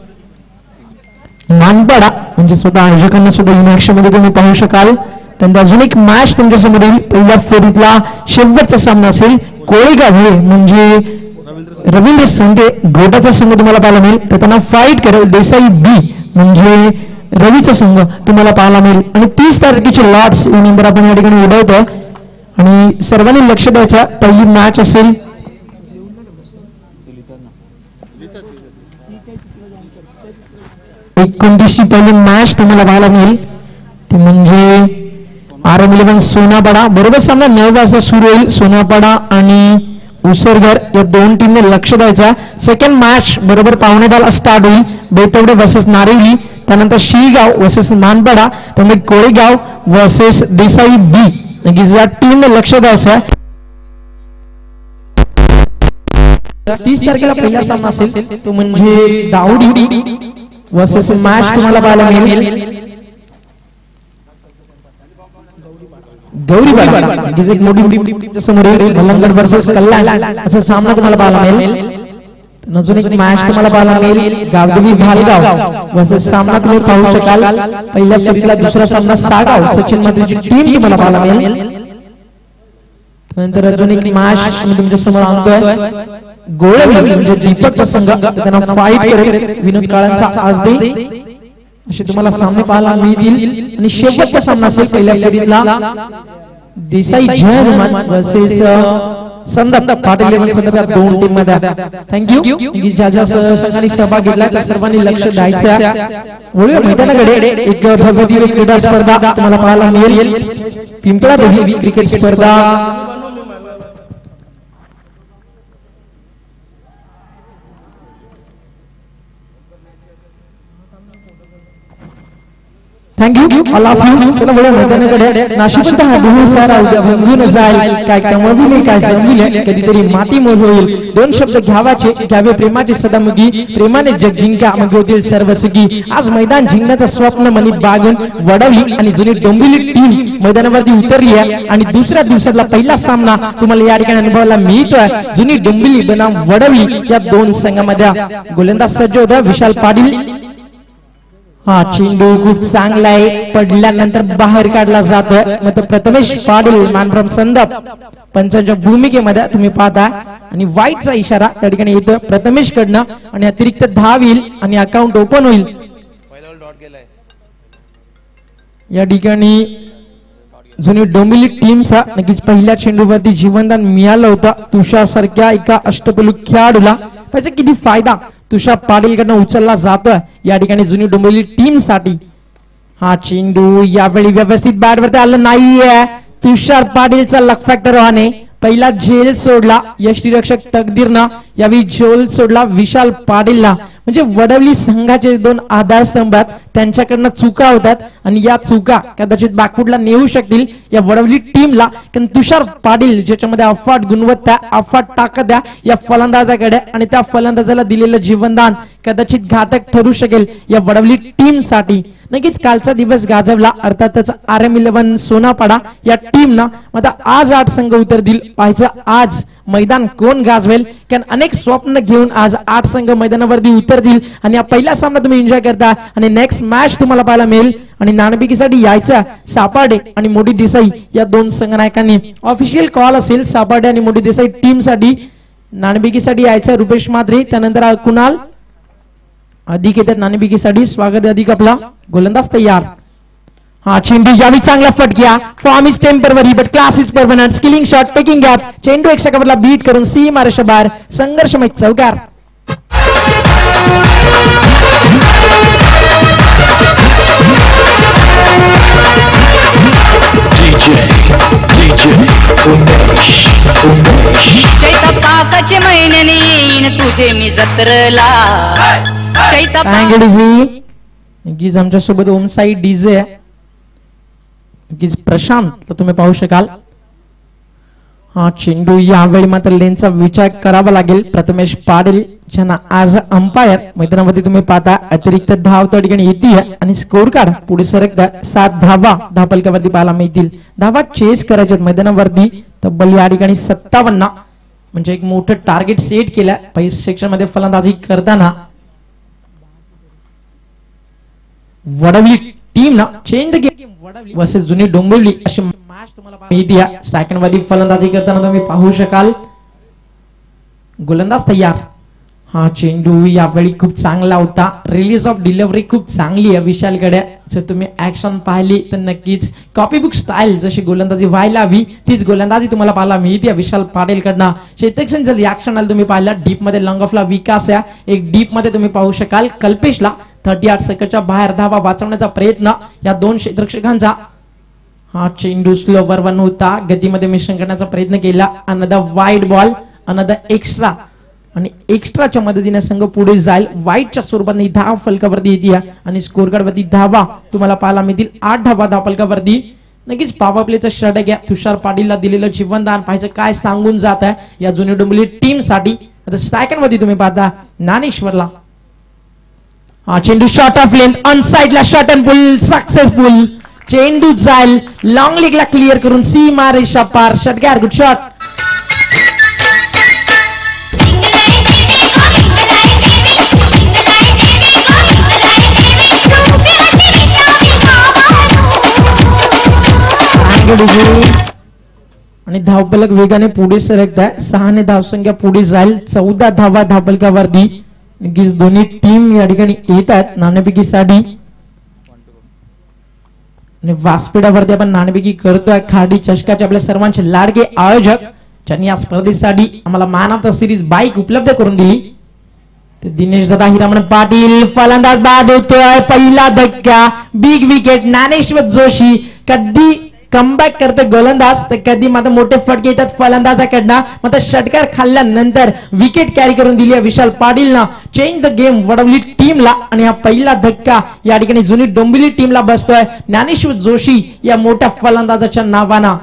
मानपाडा म्हणजे स्वतः आयोजकांना सुद्धा इन ऍक्शन मध्ये तुम्ही पाहू शकाल. त्यानंतर अजून एक मॅच तुमच्या समोर येईल. पहिल्या फेरीतला शेवटचा सामना असेल कोळेगाव हे म्हणजे रवींद्र संते गोटाचा संघ तुम्हाला पाहायला मिळेल. तर त्यांना फाईट करेल देसाई बी म्हणजे रवीचा संघ तुम्हाला पाहायला मिळेल. आणि तीस तारखेचे लॉट्स यानंतर आपण या ठिकाणी उडवतोय आणि सर्वांनी लक्ष द्यायचं. पहिली मॅच असेल एकोणतीसची पहिली मॅच तुम्हाला पाहायला मिळेल ती म्हणजे आर एम इलेव्हन सोनापाडा बरोबर सामना नऊ वाजता सुरू होईल. सोनापाडा आणि उसरघर या दोन टीमने लक्ष द्यायचा. सेकंड मॅच बरोबर पावणे दहाला स्टार्ट होईल. बेतवडे वर्सेस नारिवली त्यानंतर शेगाव वर्सेस मानपाडा त्यानंतर कोळेगाव वर्सेस देसाई बी नक्कीच या टीमने लक्ष द्यायचं. तीस तारखेला पहिला सामना असेल तो म्हणजे दावडी वर्सेस मॅच तुम्हाला पाहायला मिळेल गौरीपाडा एक मोठी समोर मलंगड वर्सेस कल्याण असा सामना तुम्हाला पाहायला मिळेल. अजून एक मॅच तुम्हाला पाहायला मिळेल गावदेवी भालगाव वर्सेस सामना तुम्ही पाहू शकाल. पहिल्या फेरीतला दुसरा सामना सागाव सचिन मात्रेची टीम तुम्हाला पाहायला मिळेल. नंतर अजून एक मॅच मी तुमच्या समोर आणतोय गोळवली म्हणजे दीपकचा संघ त्यांना फाईट करेल विनोद काळांचा आज देईल असे तुम्हाला सामने पाहायला मिळतील. आणि शेवटचा सामना असेल पहिल्या फेरीतला देसाई जयहनुमान वर्सेस संदप पाटील संदर्भात दोन टीम मध्ये. थँक्यू ज्या ज्या संघांनी सहभाग घेतला त्या सर्वांनी लक्ष द्यायचं. वळूया मैदानाकडे. एक भव्य क्रीडा स्पर्धा तुम्हाला पाहायला मिळेल पिंपळा देवी क्रिकेट स्पर्धा. Thank you all of you. चला बोला मैदानाकडे. नाशिवंत हा बहु सारा उद्या भंगून जाईल काय कमविले काय जमविले कधीतरी माती मोल होईल. दोन शब्द घ्यावाचे घ्यावे प्रेमाचे सदामुगी प्रेमाने जग जिंका मग होतील सर्व सुखी. आज मैदान जिंकण्याचं स्वप्न मनी बागून वडवली आणि जुनी डोंबिवली टीम मैदानावरती उतरली आहे आणि दुसऱ्या दिवसातला पहिला सामना तुम्हाला या ठिकाणी अनुभवायला मिळतोय. जुनी डोंबिवली बनाम वडवली या दोन संघांमध्ये गोलंदाज सज्ज होता विशाल पाटील. हा चेंडू खूप चांगला आहे पडल्यानंतर बाहेर काढला जातोय. मग प्रथमेश पाटील मानप्रम संदप पंचांच्या भूमिकेमध्ये तुम्ही पाहता आणि वाईटचा इशारा त्या ठिकाणी येतो प्रथमेश कडनं आणि अतिरिक्त धाव येईल आणि अकाउंट ओपन होईल. या ठिकाणी जुनी डोंबिवली टीमचा नक्कीच पहिल्या चेंडूवरती जीवनदान मिळालं होतं. तुषार सारख्या एका अष्टपैलू खेळाडूला पाहिजे किती फायदा तुषार पाटील कडनं उचलला जातोय या ठिकाणी जुनी डोंबिवली टीम साठी. हा चेंडू यावेळी व्यवस्थित बॅटवरती आलं नाहीये. तुषार पाटीलचा लक फॅक्टर वाहने पहिला झेल सोडला यष्टीरक्षक तकदीरनं यावेळी झेल सोडला विशाल पाटीलला. म्हणजे वडवली संघाचे दोन आधारस्तंभ आहेत त्यांच्याकडनं चुका होतात आणि या चुका कदाचित बॅकफुटला नेऊ शकतील या वडवली टीमला. कारण तुषार पाटील ज्याच्यामध्ये अफाट गुणवत्ता अफाट ताकद आहे या फलंदाजाकडे आणि त्या फलंदाजाला दिलेलं जीवनदान कदाचित घातक ठरू शकेल या वडवली टीम साठी. नक्कीच कालचा दिवस गाजवला अर्थातच आर एम इलेव्हन सोनापाडा या टीमनं आता आज आठ संघ उतरतील पाहायचं आज मैदान कोण गाजवेल, कारण अनेक स्वप्न घेऊन आज आठ संघ मैदानावरती उतरतील आणि हा पहिला सामना तुम्ही एन्जॉय करता आणि नेक्स्ट मॅच तुम्हाला पाहायला मिळेल. आणि नाणेफेकीसाठी यायचा सापाडे आणि मोठी देसाई या दोन संघनायकांनी ऑफिशियल कॉल असेल सापाडे आणि मोठी देसाई टीम साठी. नाणेफेकीसाठी यायचा रुपेश मात्रे, त्यानंतर कुणाल अधिक येतात नाणेफेकीसाठी. स्वागत अधिक आपला. गोलंदाज तयार. हा चेंडू यावी चांगला फटक्या. Form is temporary but class is permanent. Skilling shot taking gap. चेंडू एक सेकंडला बीट करून सी मारेच्या बाहेर. संघर्षमय चौकार. चैता पाकाचे महिन्याने येईन तुझे मी जत्रला. चैता गीज आमच्या सोबत ओम साई डीजे गीज प्रशांत तर तुम्ही पाहू शकाल. हा चेंडू यावेळी मात्र लेनचा विचार करावा लागेल. प्रथमेश पाटील ज्यांना आज अंपायर मैदानावरती तुम्ही पाहता. अतिरिक्त धाव त्या ठिकाणी येते आणि स्कोर कार्ड पुढे सरकता. सात धावा धापलकावरती पाहायला मिळतील. धावा चेस करायच्यात मैदानावरती तब्बल या ठिकाणी सत्तावन्न, म्हणजे एक मोठं टार्गेट सेट केलं पहिल्या सेक्शन मध्ये फलंदाजी करताना. वडवली टीम ना चेंज गेम वडवली वर्सेस जुनी डोंबिवली अशी मॅच तुम्हाला पाहिजे. सेकंड मध्ये फलंदाजी करताना तुम्ही पाहू शकाल. गोलंदाज तयार. हा चेंडू यावेळी खूप चांगला होता. रिलीज ऑफ डिलिव्हरी खूप चांगली आहे विशालकडे. जर तुम्ही ऍक्शन पाहिली तर नक्कीच कॉपी बुक स्टाईल जशी गोलंदाजी व्हायला हवी तीच गोलंदाजी तुम्हाला पाहायला मिळते विशाल पाटील कडनं. शेतक जर रिॲक्शन आलं तुम्ही पाहिला डीप मध्ये लॉंग ऑफला विकास आहे. एक डीप मध्ये तुम्ही पाहू शकाल कल्पेशला थर्टी आठ सेकंडच्या बाहेर धावा वाचवण्याचा प्रयत्न या दोन क्षेत्ररक्षकांचा. हा चेंडू स्लोवर वन होता. गतीमध्ये मिश्रण करण्याचा प्रयत्न केला. Another wide ball another extra आणि एक्स्ट्राच्या मदतीने संघ पुढे जाईल. वाईटच्या स्वरूपात धाव फलकावरती येते आणि स्कोर कार्ड वरती धावा तुम्हाला पाहायला मिळतील. आठ धावा धाव फलकावरती. नक्कीच पॉवर प्लेचं षटक घ्या. तुषार पाटीलला दिलेलं जीवनदान पाहिजे काय सांगून जात आहे या जुनी डोंबिवली टीम साठी. आता स्ट्रायकर मध्ये तुम्ही पाहता ज्ञानेश्वरला. हा चेंडू शॉर्ट ऑफ लेंथ ऑन साइडला शॉट अँड पुल सक्सेसफुल. चेंडू जाईल लॉंग लेगला क्लिअर करून सी मारेशा पार. षटकार गुड शॉट. आणि धावफलक वेगाने पुढे सरकत आहे. सहाने धावसंख्या पुढे जाईल. चौदा धावा धावफलकावरती. दोन्ही टीम या ठिकाणी येतात नाणेफेकीसाठी. व्यासपीठावरती आपण नाणेफेकी करतोय. खाडी चषकाचे आपल्या सर्वांचे लाडके आयोजक ज्यांनी या स्पर्धेसाठी आम्हाला man of the series bike उपलब्ध करून दिली ते दिनेश दादा हिरामण पाटील. फलंदाज बाद होतोय. पहिला धक्का बिग विकेट. ज्ञानेश्वर जोशी कधी कमबॅक करते गोलंदाज तर कधी मात्र मोठे फटके येतात फलंदाजाकडनं. मात्र षटकार खाल्ल्यानंतर विकेट कॅरी करून दिली आहे विशाल पाटीलनं. चेंज द गेम वडवली टीमला आणि हा पहिला धक्का या ठिकाणी जुनी डोंबिवली टीमला बसतोय ज्ञानेश्वर जोशी या मोठ्या फलंदाजाच्या नावानं.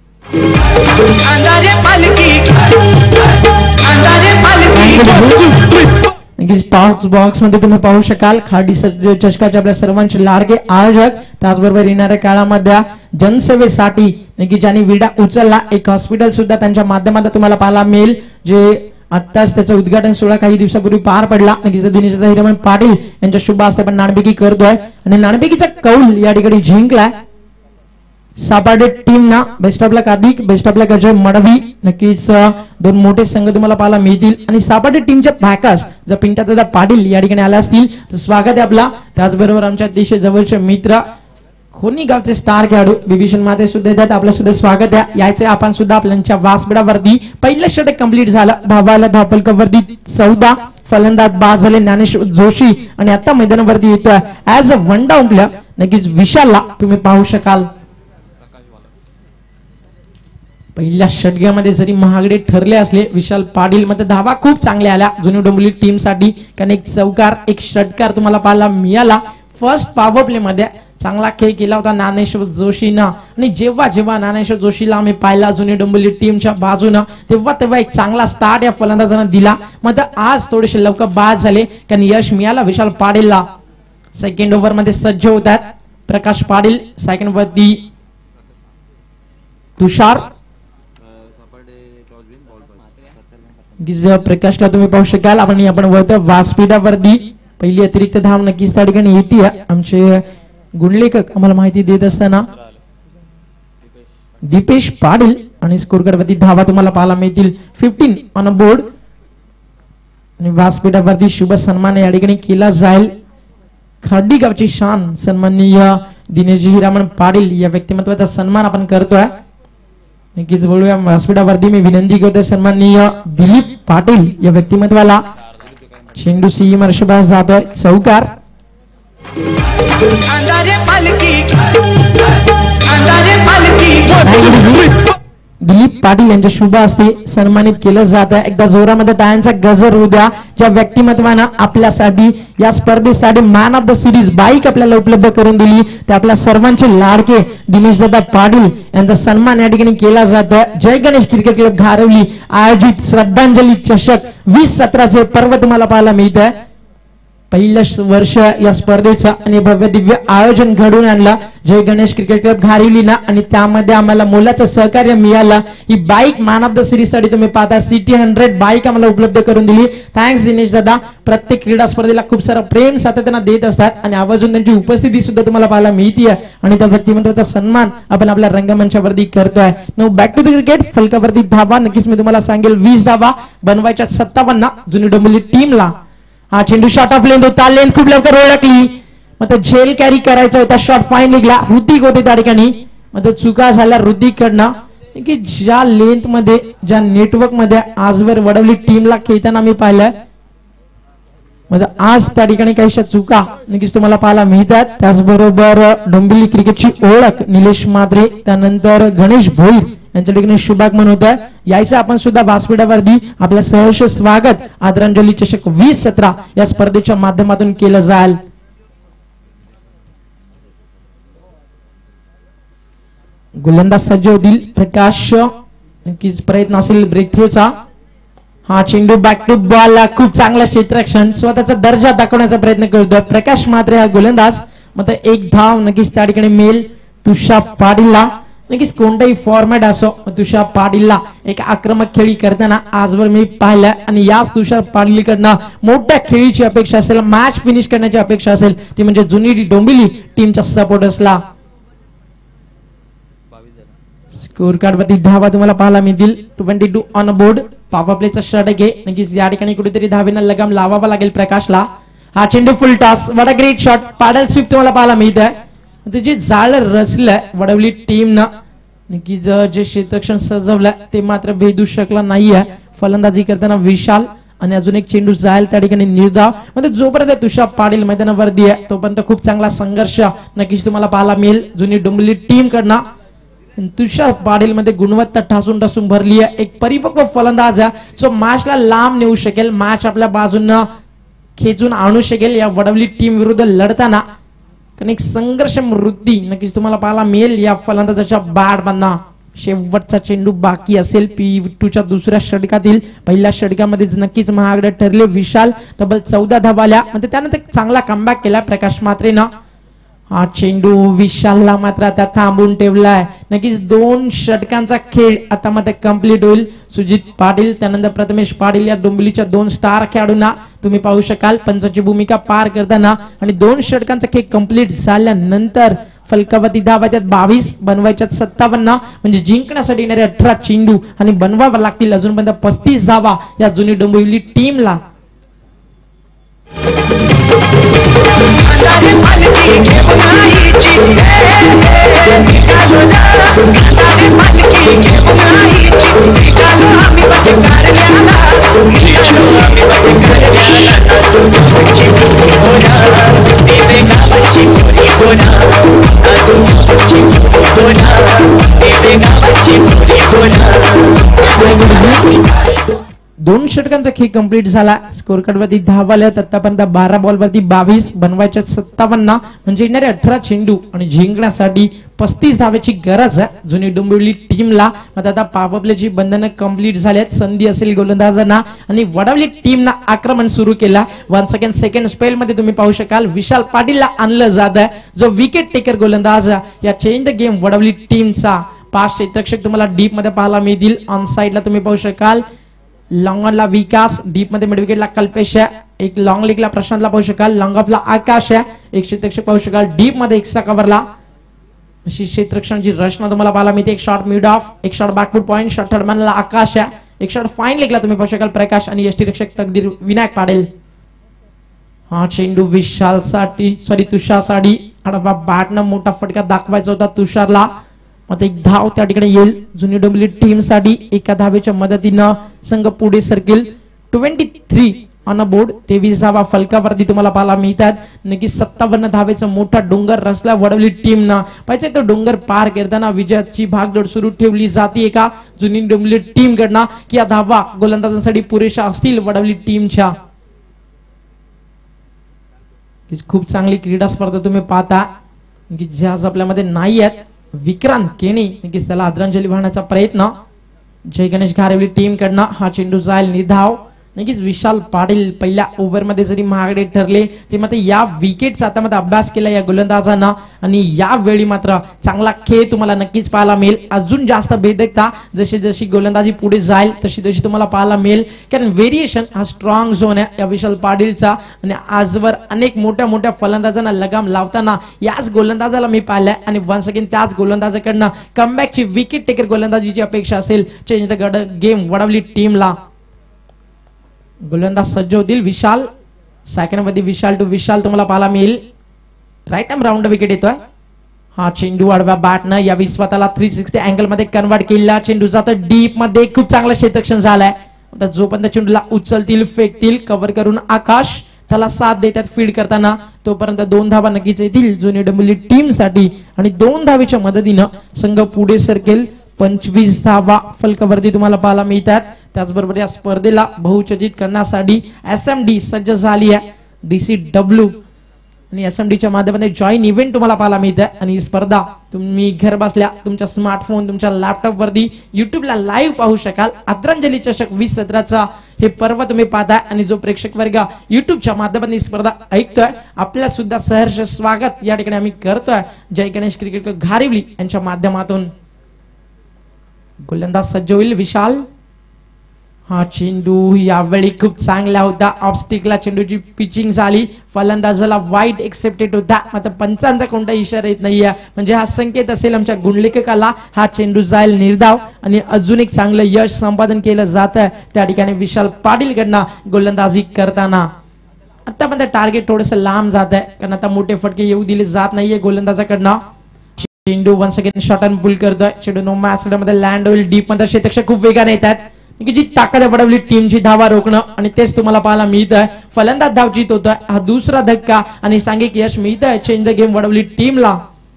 बॉक्स मध्ये तुम्ही पाहू शकाल खाडी चषकाचे आपल्या सर्वांचे लाडके आयोजक. त्याचबरोबर येणाऱ्या काळामध्ये जनसेवेसाठी नक्की ज्यांनी विडा उचलला एक हॉस्पिटल सुद्धा त्यांच्या माध्यमातून तुम्हाला पाहायला मिळेल जे आत्ताच त्याचं उद्घाटन सोहळा काही दिवसापूर्वी पार पडला. नक्कीच दिनेश हिरामण पाटील यांच्या शुभ हस्ते आपण नाणेफेकी करतोय आणि नाणेफेकीचा कौल या ठिकाणी जिंकलाय सापाडे टीम ना. बेस्ट ऑफ लक अधिक best of luck Ajay Madvi. नक्कीच दोन मोठे संघ तुम्हाला पाहायला मिळतील आणि सापाडे टीमच्या बॅकर्स जर पिंटा दादा पाटील या ठिकाणी आला असतील तर स्वागत आहे आपला. त्याचबरोबर आमच्या अतिशय जवळचे मित्र खोनी गावचे स्टार खेळाडू विभीषण माते सुद्धा येतात. आपलं सुद्धा स्वागत आहे. यायचं आपण सुद्धा आपल्या व्यासपीठावरती पहिलं षटक कंप्लीट झालं. धावाला धावफलकावरती चौदा. फलंदाज बाद झाले ज्ञानेश्वर जोशी आणि आता मैदानावरती येतोय as a one down player नक्कीच विशालला तुम्ही पाहू शकाल. पहिल्या षटकामध्ये जरी महागडे ठरले असले विशाल पाटील मध्ये धावा खूप चांगल्या आल्या जुनी डोंबिवली टीम साठी. कारण एक चौकार एक षटकार तुम्हाला पाहायला मिळाला. फर्स्ट पॉवर प्ले मध्ये चांगला खेळ केला होता ज्ञानेश्वर जोशीनं आणि जेव्हा जेव्हा ज्ञानेश्वर जोशीला आम्ही पाहिला जुनी डोंबिवली टीमच्या बाजूनं तेव्हा तेव्हा एक चांगला स्टार्ट या फलंदाजानं दिला. मात्र आज थोडेसे लवकर बाद झाले कारण यश मिळाला विशाल पाटीलला. सेकंड ओव्हर मध्ये सज्ज होतात प्रकाश पाटील. सेकंड वरती तुषार नक्कीच प्रकाशला तुम्ही पाहू शकाल. आपण आपण वळतो व्यासपीठावरती. पहिली अतिरिक्त धाव नक्कीच त्या ठिकाणी येते. आमचे गुणलेखक आम्हाला माहिती देत असताना दीपेश पाटील आणि स्कोर कार्ड वरती धावा तुम्हाला पाहायला मिळतील फिफ्टीन ऑन अ बोर्ड. आणि व्यासपीठावरती शुभ सन्मान या ठिकाणी केला जाईल. खाडी गावची शान सन्माननीय दिनेशजी हिरामण पाटील या व्यक्तिमत्वाचा सन्मान आपण करतोय. नक्कीच बोलूया व्यासपीठावरती. मी विनंती करतोय सन्माननीय दिलीप पाटील या व्यक्तिमत्वाला. चेंडू सी मर्षभा जातोय चौकार. अंधारे पालकी अंधारे पालकी दिलीप पाटील यांच्या शुभ हस्ते सन्मानित केलं जात आहे. एकदा जोरामध्ये टाळ्यांचा गजर होऊ द्या ज्या व्यक्तिमत्वानं आपल्यासाठी या स्पर्धेसाठी man of the series bike आपल्याला उपलब्ध करून दिली. ते आपल्या सर्वांचे लाडके दिनेश दादा पाटील यांचा सन्मान या ठिकाणी केला जातोय. जय गणेश क्रिकेट क्लब घारवली आयोजित श्रद्धांजली चषक वीस सतराचे पर्व तुम्हाला पाहायला मिळत आहे. पहिलं वर्ष या स्पर्धेचं आणि भव्य दिव्य आयोजन घडवून आणलं जय गणेश क्रिकेट क्लब घारिवलीना. आणि त्यामध्ये आम्हाला मोलाचं सहकार्य मिळालं. ही bike man of the series साठी तुम्ही पाहता सिटी हंड्रेड बाईक आम्हाला उपलब्ध करून दिली. थँक्स दिनेश दादा. प्रत्येक क्रीडा स्पर्धेला खूप सारा प्रेम सातत्यानं देत असतात आणि आवर्जून त्यांची उपस्थिती सुद्धा तुम्हाला पाहायला मिळते आणि त्या व्यक्तिमत्वाचा सन्मान आपण आपल्या रंगमंचावरती करतोय. No back to the cricket. फलकावरती धावा नक्कीच मी तुम्हाला सांगेल वीस धावा बनवायच्या सत्तावन्न जुनी डोंबिवली टीमला. हा चेंडू शॉर्ट ऑफ लेंथ होता. लेंथ खूप लवकर ओळखली. मग जेल कॅरी करायचा होता. शॉर्ट फाईन निघला. ऋतिक होते त्या ठिकाणी. मग चुका झाल्या ऋतिक कडनं की ज्या लेंथ मध्ये ज्या नेटवर्क मध्ये आजवर वडवली टीमला खेळताना मी पाहिलंय. मग आज त्या ठिकाणी काहीशा चुका नक्कीच तुम्हाला पाहायला मिळतात. त्याचबरोबर डोंबिवली क्रिकेटची ओळख निलेश मात्रे त्यानंतर गणेश भोईर यांच्या ठिकाणी शुभागमन होत आहे. यायचं आपण सुद्धा व्यासपीठावरती आपल्या सहर्ष स्वागत आदरांजली चषक वीस सतरा या स्पर्धेच्या माध्यमातून केलं जाईल. गोलंदाज सज्ज होतील प्रकाश. नक्कीच प्रयत्न असेल ब्रेक थ्रूचा. हा चेंडू बॅक टू बॉल खूप चांगलं क्षेत्ररक्षण स्वतःचा दर्जा दाखवण्याचा प्रयत्न करतोय प्रकाश मात्रे हा गोलंदाज. मग एक धाव नक्कीच त्या ठिकाणी मिळेल तुषार पाटीलला. नक्कीच कोणताही फॉर्मॅट असो तुषार पाटीलला एक आक्रमक खेळी करताना आजवर मी पाहिलं आणि याच तुषार पाटीलकडनं मोठ्या खेळीची अपेक्षा असेल मॅच फिनिश करण्याची अपेक्षा असेल ती म्हणजे जुनी डोंबिवली टीमच्या सपोर्टर्सला. स्कोर कार्ड वरती धावा तुम्हाला पाहायला मिळतील. Twenty two on board. Power प्लेचा षटक आहे. नक्कीच या ठिकाणी कुठेतरी धावेनं लगाम लावावा लागेल प्रकाशला. हा चेंडू full toss. What a great shot. Paddle sweep तुम्हाला पाहायला मिळत आहे. जे जाळ रचलंय वडवली टीमनं नक्कीच जे क्षेत्ररक्षण सजवलंय ते मात्र भेदू शकला नाहीये. फलंदाजी करताना विशाल आणि अजून एक चेंडू जाईल त्या ठिकाणी निर्धाव. म्हणजे जोपर्यंत तुषार पाटील मैदानावरती आहे तोपर्यंत खूप चांगला संघर्ष नक्कीच तुम्हाला पाहायला मिळेल जुनी डोंबिवली टीम कडनं. तुषार पाटील मध्ये गुणवत्ता ठासून ठासून भरली आहे. एक परिपक्व फलंदाज आहे जो मॅचला लांब नेऊ शकेल. मॅच आपल्या बाजूनं खेचून आणू शकेल. या वडवली टीम विरुद्ध लढताना एक संघर्ष वृत्ती नक्कीच तुम्हाला पाहायला मिळेल या फलंदाजाच्या बॅट मधना. शेवटचा चेंडू बाकी असेल पी टूच्या दुसऱ्या षटकातील. पहिल्या षटकामध्ये नक्कीच महागडे ठरले विशाल. तब्बल चौदा धावाल्या म्हणजे त्यानंतर चांगला कमबॅक केला प्रकाश मात्रेनं. हा चेंडू विशालला मात्र आता थांबून ठेवलाय. नक्कीच दोन षटकांचा खेळ आता मात्र कंप्लीट होईल. सुजित पाटील त्यानंतर प्रथमेश पाटील या डोंबिवलीच्या दोन स्टार खेळाडूंना तुम्ही पाहू शकाल पंचाची भूमिका पार करताना. आणि दोन षटकांचा खेळ कंप्लीट झाल्यानंतर फलकावरती धावा त्यात बावीस बनवायच्यात सत्तावन्न म्हणजे जिंकण्यासाठी येणारे अठरा चेंडू आणि बनवावा लागतील अजूनपर्यंत पस्तीस धावा या जुनी डोंबिवली टीमला. दोन षटकांचा खेळ कंप्लीट झाला. स्कोर कार्ड वरती धावा आल्या आतापर्यंत बारा बॉल वरती बावीस बनवायच्या सत्तावन्न म्हणजे येणारे अठरा चेंडू आणि जिंकण्यासाठी पस्तीस धाव्याची गरज आहे जुनी डोंबिवली टीमला. मग आता पॉवर प्लेची बंधनं कंप्लीट झाल्यात. संधी असेल गोलंदाजांना आणि वडवली टीमनं आक्रमण सुरू केला. वन सेकंड सेकंड स्पेल मध्ये तुम्ही पाहू शकाल विशाल पाटीलला आणलं जात आहे जो विकेट टेकर गोलंदाज या चेंज द गेम वडवली टीमचा. पाच क्षेत्ररक्षक तुम्हाला डीप मध्ये पाहायला मिळतील. ऑन साइडला तुम्ही पाहू शकाल लॉंग ऑनला विकास, डीप मध्ये मिड विकेटला कल्पेश आहे, एक लॉंग लेगला प्रशांतला पाहू शकाल, लॉंग ऑफला आकाश आहे, एक क्षेत्ररक्षक पाहू शकाल, डीप मध्ये एक्स्ट्रा कव्हरला अशी क्षेत्ररक्षणाची रचना तुम्हाला पाहायला मिळते. एक शॉट मिड ऑफ, एक shot backfoot point, shot third मॅनला आकाश आहे, एक शॉट फाईन लेगला तुम्ही पाहू शकाल प्रकाश आणि यष्टी रक्षक तकदीर विनायक पाडेल. हा चेंडू विशाल साठी सॉरी तुषार साठी आडवा बॅटनं मोठा फटका दाखवायचा होता तुषारला. मग एक धाव त्या ठिकाणी येईल जुनी डोंबिवली टीम साठी. एका धावेच्या मदतीनं संघ पुढे सरकेल. Twenty three on a board, तेवीस धावा फलकावरती तुम्हाला पाहायला मिळतात. नक्की सत्तावन्न धावेचा मोठा डोंगर रचला वडवली टीमनं. पाहिजे तो डोंगर पार करताना विजयाची भागदौड सुरू ठेवली जाते का जुनी डोंबिवली टीम कडनं, की या धावा गोलंदाजांसाठी पुरेशा असतील वडवली टीमच्या. खूप चांगली क्रीडा स्पर्धा तुम्ही पाहता की ज्या आज आपल्यामध्ये नाही आहेत. विक्रांत केणी नक्कीच त्याला आदरांजली वाहण्याचा प्रयत्न जय गणेश घारेवली टीम कडनं. हा चेंडू जाईल निधाव. नक्कीच विशाल पाटील पहिल्या ओव्हर मध्ये जरी महागडे ठरले ते मात्र या विकेटचा आता मध्ये अभ्यास केला या गोलंदाजांना आणि यावेळी मात्र चांगला खेळ तुम्हाला नक्कीच पाहायला मिळेल. अजून जास्त भेदकता जशी जशी गोलंदाजी पुढे जाईल तशी तशी तुम्हाला पाहायला मिळेल. कारण व्हेरिएशन हा स्ट्रॉंग झोन आहे या विशाल पाटीलचा आणि आजवर अनेक मोठ्या मोठ्या फलंदाजांना लगाम लावताना याच गोलंदाजाला मी पाहिलंय आणि वन्स अगेन त्याच गोलंदाजाकडनं कमबॅकची विकेट टेकर गोलंदाजीची अपेक्षा असेल चेंज द गेम वडवली टीमला. गोलंदाज सज्ज होतील. विशाल सेकंड मध्ये विशाल टू विशाल तुम्हाला पाहायला मिळेल. राईट आर्म राऊंड विकेट येतोय. हा चेंडू आडव्या बॅटनं या स्वतःला थ्री सिक्स्टी अँगल मध्ये कन्वर्ट केला. चेंडू जातो डीप मध्ये. खूप चांगलं क्षेत्ररक्षण झालंय. आता जोपर्यंत चेंडूला उचलतील फेकतील कव्हर करून आकाश त्याला साथ देतात फीड करताना तोपर्यंत दोन धावा नक्कीच येतील जुनी डोंबिवली टीम साठी आणि दोन धावेच्या मदतीनं संघ पुढे सरकेल. पंचवीस धावा फलकावरती तुम्हाला पाहायला मिळतात. त्याचबरोबर या स्पर्धेला बहुचर्चित करण्यासाठी एस एम डी सज्ज झाली आहे. डीसी डब्ल्यू आणि एस एम डी च्या माध्यमाने जॉईन इव्हेंट तुम्हाला पाहायला मिळते आणि ही स्पर्धा तुम्ही घर बसल्या तुमच्या स्मार्टफोन तुमच्या लॅपटॉप वरती युट्यूबला लाईव्ह पाहू शकाल. आदरांजली चषक वीस सतराचा हे पर्व तुम्ही पाहताय आणि जो प्रेक्षक वर्ग युट्यूबच्या माध्यमाने स्पर्धा ऐकतोय आपल्या सुद्धा सहर्ष स्वागत या ठिकाणी आम्ही करतोय जय गणेश क्रिकेट घारिवली यांच्या माध्यमातून. गोलंदाज सज्ज होईल विशाल. हा चेंडू यावेळी खूप चांगला होता. ऑफस्टिकला चेंडूची पिचिंग झाली. फलंदाजाला वाईट एक्सेप्टेड होता. मात्र पंचांचा कोणता इशारा येत नाहीये म्हणजे हा संकेत असेल आमच्या गुणलेखकाला. हा चेंडू जाईल निर्धाव आणि अजून एक चांगलं यश संपादन केलं जात आहे त्या ठिकाणी विशाल पाटील कडनं गोलंदाजी करताना. आता पण टार्गेट थोडस लांब जात आहे कारण आता मोठे फटके येऊ दिले जात नाहीये गोलंदाजाकडनं. चेंडू once again shot and pull करतोय. चेंडू नो मॅच मध्ये लँड होईल. डीप मध्ये क्षेत्ररक्षक खूप वेगाने येतात की जी ताकद वडवली टीमची धावा रोखणं आणि तेच तुम्हाला पाहायला मिळत आहे. फलंदाज धाव जीत होतोय. हा दुसरा धक्का आणि सांघिक यश मिळत आहे चेंज द गेम वडवली टीमला.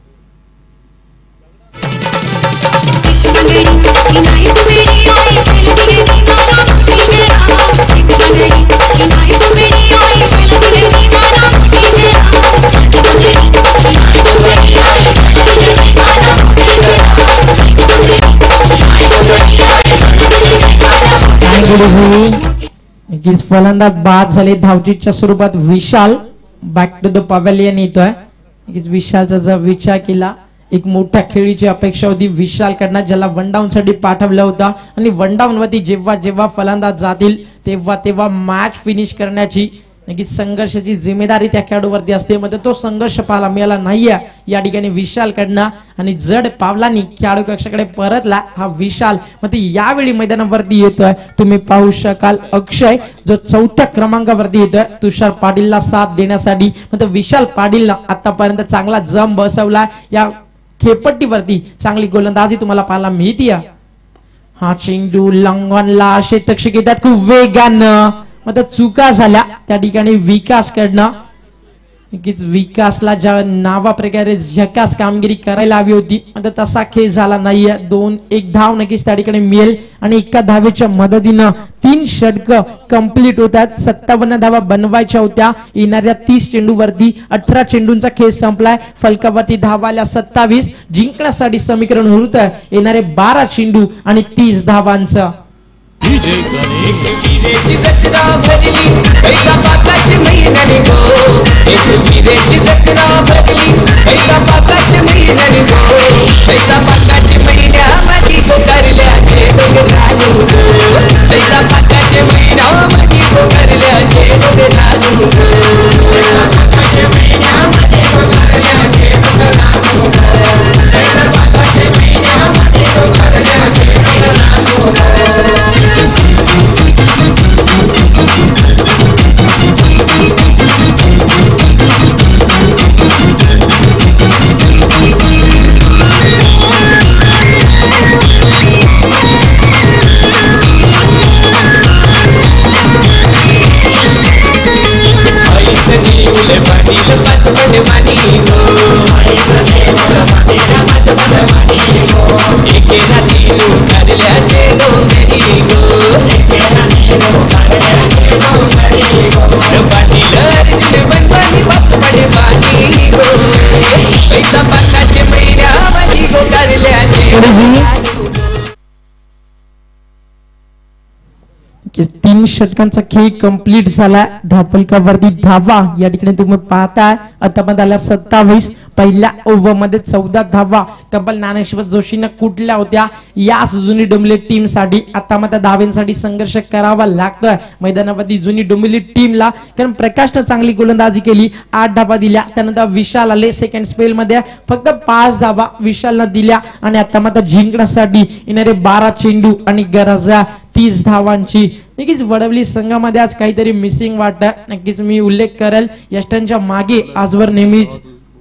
फलंदाज बाद झाले. धावचीच्या स्वरूपात Vishal back to the pavilion येतोय. विशालचा जर विचार केला एक मोठ्या खेळीची अपेक्षा होती विशाल कडनं ज्याला वन डाऊन साठी पाठवलं होतं आणि वन डाऊन वरती जेव्हा जेव्हा फलंदाज जातील तेव्हा तेव्हा मॅच फिनिश करण्याची नक्कीच संघर्षाची जिम्मेदारी त्या खेळाडूवरती असते. मध्ये तो संघर्ष पाहायला मिळाला नाहीये या ठिकाणी विशाल कडनं आणि जड पावलांनी खेळाडू कक्षाकडे परतला हा विशाल. मग यावेळी मैदानावरती येतोय तुम्ही पाहू शकाल अक्षय जो चौथ्या क्रमांकावरती येतोय तुषार पाटीलला साथ देण्यासाठी. मग विशाल पाटीलनं आतापर्यंत चांगला जम बसवला या खेळपट्टीवरती. चांगली गोलंदाजी तुम्हाला पाहायला मिळते. हा चेंडू लंगनला क्षेत्ररक्षक येतात खूप वेगानं. मग चुका झाल्या त्या ठिकाणी विकास कडनं. नक्कीच विकासला ज्या नावा प्रकारे झकास कामगिरी करायला हवी होती आता तसा खेळ झाला नाहीये. दोन एक धाव नक्कीच त्या ठिकाणी मिळेल आणि एका धावेच्या मदतीनं तीन षटक कंप्लीट होतात. सत्तावन्न धावा बनवायच्या होत्या येणाऱ्या तीस चेंडूवरती. अठरा चेंडूंचा खेळ संपलाय. फलकावरती धावाल्या सत्तावीस. जिंकण्यासाठी समीकरण होत आहे येणारे बारा चेंडू आणि तीस धावांचं. विरेची जत्रा भरली पैसा पाकाची महिन्याने गो. एक विरेची जत्रा भरली पैसा पाकाची महिन्याने गो. पैसा पाकाची महिन्यामध्ये तो करल्या पैसा पाकाची कारल्याचे डोंगरी गो पाटील अर्जुन बनवानी पाच पडे पाणी गो पैसा पाकाचे महिन्यामध्ये गो कारल्याचे तीन षटकांचा खेळ कंप्लीट झाला. धावफलकावरती धावा या ठिकाणी तुम्ही पाहताय. आता आल्या सत्तावीस. पहिल्या ओव्हर मध्ये चौदा धावा तब्बल ज्ञानेश्वर जोशीनं कुठल्या होत्या या जुनी डोंबिवली टीम साठी. आता मात्र धाव्यांसाठी संघर्ष करावा लागतोय मैदानावरती जुनी डोंबिवली टीमला, कारण प्रकाशनं चांगली गोलंदाजी केली, आठ धावा दिल्या. त्यानंतर विशाल आले सेकंड स्पेल मध्ये, फक्त पाच धावा विशालनं दिल्या. आणि आता मात्र जिंकण्यासाठी येणारे बारा चेंडू आणि गरज तीस धावांची. नक्कीच वडवली संघामध्ये आज काहीतरी मिसिंग वाटत. नक्कीच मी उल्लेख करेल यष्टांच्या मागे आजवर नेहमीच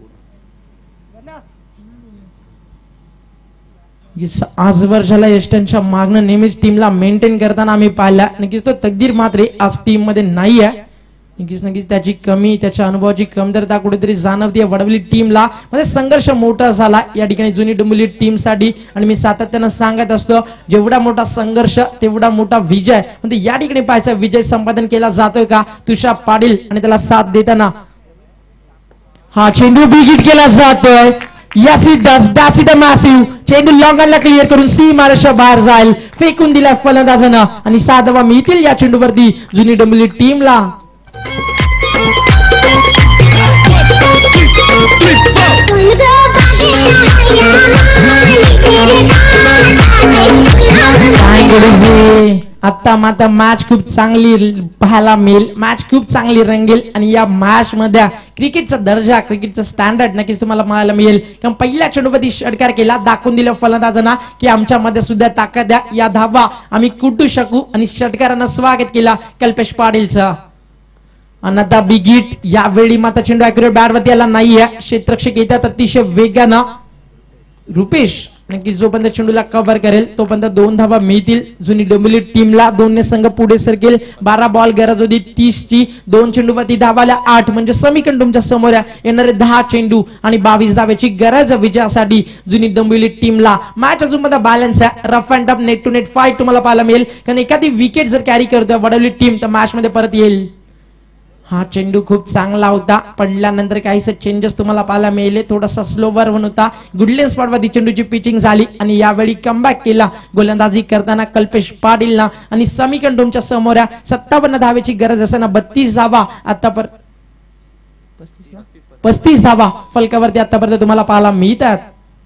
आजवर झाला यष्टांच्या मागणं नेहमीच टीमला मेंटेन करताना आम्ही पाहिला. नक्कीच तो तकदीर मात्र आज टीम मध्ये नाही आहे. नक्कीच नक्कीच त्याची कमी, त्याच्या अनुभवाची कमतरता कुठेतरी जाणवते वडवली टीमला. मध्ये संघर्ष मोठा झाला या ठिकाणी जुनी डोंबिवली टीम साठी. आणि मी सातत्यानं सांगत असतो जेवढा मोठा संघर्ष तेवढा मोठा विजय. म्हणजे या ठिकाणी पाहायचा विजय संपादन केला जातोय का तुषार पाटील आणि त्याला साथ देताना हा चेंडू बिगिट केला जातोय. यासी दस दासी द मॅसिव्ह चेंडू लॉंगनला क्लिअर करून सी मारेच्या बाहेर जाईल, फेकून दिला फलंदाजानं आणि सहा धावा मिळतील या चेंडूवरती जुनी डोंबिवली टीमला. आता मात्र मॅच खूप चांगली पाहायला मिळेल, मॅच खूप चांगली रंगेल. आणि या मॅच मध्ये क्रिकेटचा दर्जा, क्रिकेटचा स्टँडर्ड नक्कीच तुम्हाला पाहायला मिळेल. कारण पहिल्या चेंडूवरती षटकार केला, दाखवून दिलं फलंदाजांना की आमच्या मध्ये सुद्धा ताकद आहे, या धावा आम्ही कुटू शकू. आणि षटकारानं स्वागत केला कल्पेश पाटीलचं. अनदा बिगिट यावेळी मात्र चेंडू अॅक्युरेट बॅटवरती आला नाहीये. क्षेत्ररक्षक येतात अतिशय वेगानं. रुपेश नक्की जोपर्यंत चेंडूला कव्हर करेल तोपर्यंत दोन धावा मिळतील जुनी डोंबिवली टीमला. दोन्ही संघ पुढे सरकेल. बारा बॉल गरज होती तीस ची. दोन चेंडूवरती धावाला आठ, म्हणजे समीकरण तुमच्या समोर येणारे दहा चेंडू आणि बावीस धाव्याची गरज विजयासाठी जुनी डोंबिवली टीमला. मॅच अजून मध्ये बॅलन्स आहे. Rough and tough net to net fight तुम्हाला पाहायला मिळेल, कारण एखादी विकेट जर कॅरी करतोय वडवली टीम तर मॅच मध्ये परत येईल. हा चेंडू खूप चांगला होता, पडल्यानंतर काहीसे चेंजेस तुम्हाला पाहायला मिळाले. थोडासा स्लोवर वन होता. गुडलेन स्पॉटवरती चेंडूची पिचिंग झाली आणि यावेळी कमबॅक केला गोलंदाजी करताना कल्पेश पाटीलना. आणि समीकरण तुमच्या समोर सत्तावन्न धावेची गरज असताना बत्तीस धावा आतापर्यंत पस्तीस धावा फलकावरती आतापर्यंत तुम्हाला पाहायला मिळतात.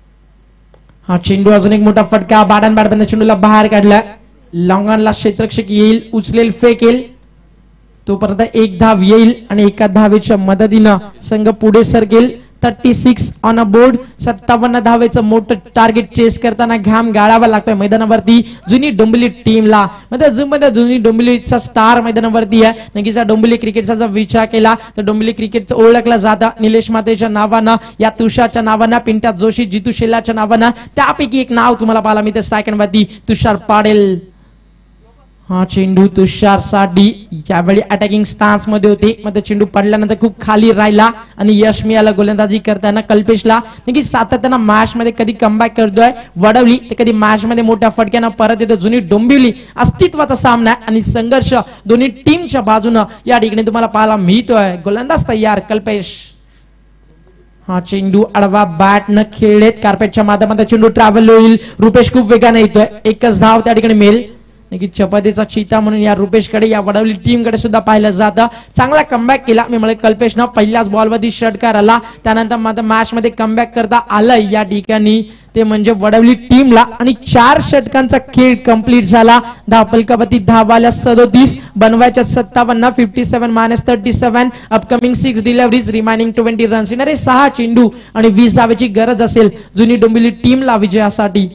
हा चेंडू अजून एक मोठा फटका, बॅट बॅट बंद चेंडूला बाहेर काढला. लॉंगॉनला क्षेत्ररक्षक येईल, उचलेल, फेकेल, तोपर्यंत एक धाव येईल आणि एका धावेच्या मदतीनं संघ पुढे सरकेल. Thirty six on a board. सत्तावन्न धावेचं मोठं टार्गेट चेस करताना घाम गाळावा लागतोय मैदानावरती जुनी डोंबिवली टीमला. मध्ये मध्ये जुनी डोंबिवलीचा स्टार मैदानावरती आहे. नक्कीच डोंबिवली क्रिकेटचा जर विचार केला तर डोंबिवली क्रिकेटचं ओळखलं जातं निलेश मातेच्या नावानं, या तुषारच्या नावानं, पिंट्या जोशी, जितू शेलाच्या नावानं. त्यापैकी एक नाव तुम्हाला पाहायला मिळतं सेकंड वरती तुषार पाटील. हा चेंडू तुषार साठी ज्यावेळी अटॅकिंग स्टान्स मध्ये होते, मध्ये चेंडू पडल्यानंतर खूप खाली राहिला आणि यश मिळालं गोलंदाजी करताना कल्पेशला. नक्की सातत्यानं मॅच मध्ये कधी कमबॅक करतोय वडवली तर कधी मॅच मध्ये मोठ्या फटक्यानं परत येतो जुनी डोंबिवली. अस्तित्वाचा सामना आणि संघर्ष दोन्ही टीमच्या बाजूनं या ठिकाणी तुम्हाला पाहायला मिळतोय. गोलंदाज तयार कल्पेश. हा चेंडू अडवा बॅट न खेळलेत कार्पेटच्या माध्यमातून चेंडू ट्रॅव्हल होईल. रुपेश खूप वेगाने येतोय, एकच धाव त्या ठिकाणी मिळेल. नक्की चपातीचा चिता म्हणून या रुपेशकडे, या वडवली टीम कडे सुद्धा पाहिलं जातं. चांगला कमबॅक केला मी म्हणजे कल्पेशनं. पहिल्याच बॉलवरती षटकार आला, त्यानंतर मात्र मॅच मध्ये कमबॅक करता आलं या ठिकाणी ते म्हणजे वडवली टीमला. आणि चार षटकांचा खेळ कंप्लीट झाला. धावफलकावरती धावाल्या सदोतीस, बनवायच्या सत्तावन्न, fifty seven minus thirty seven. Upcoming six deliveries, remaining twenty runs. येणारे सहा चेंडू आणि वीस धावेची गरज असेल जुनी डोंबिवली टीमला विजयासाठी.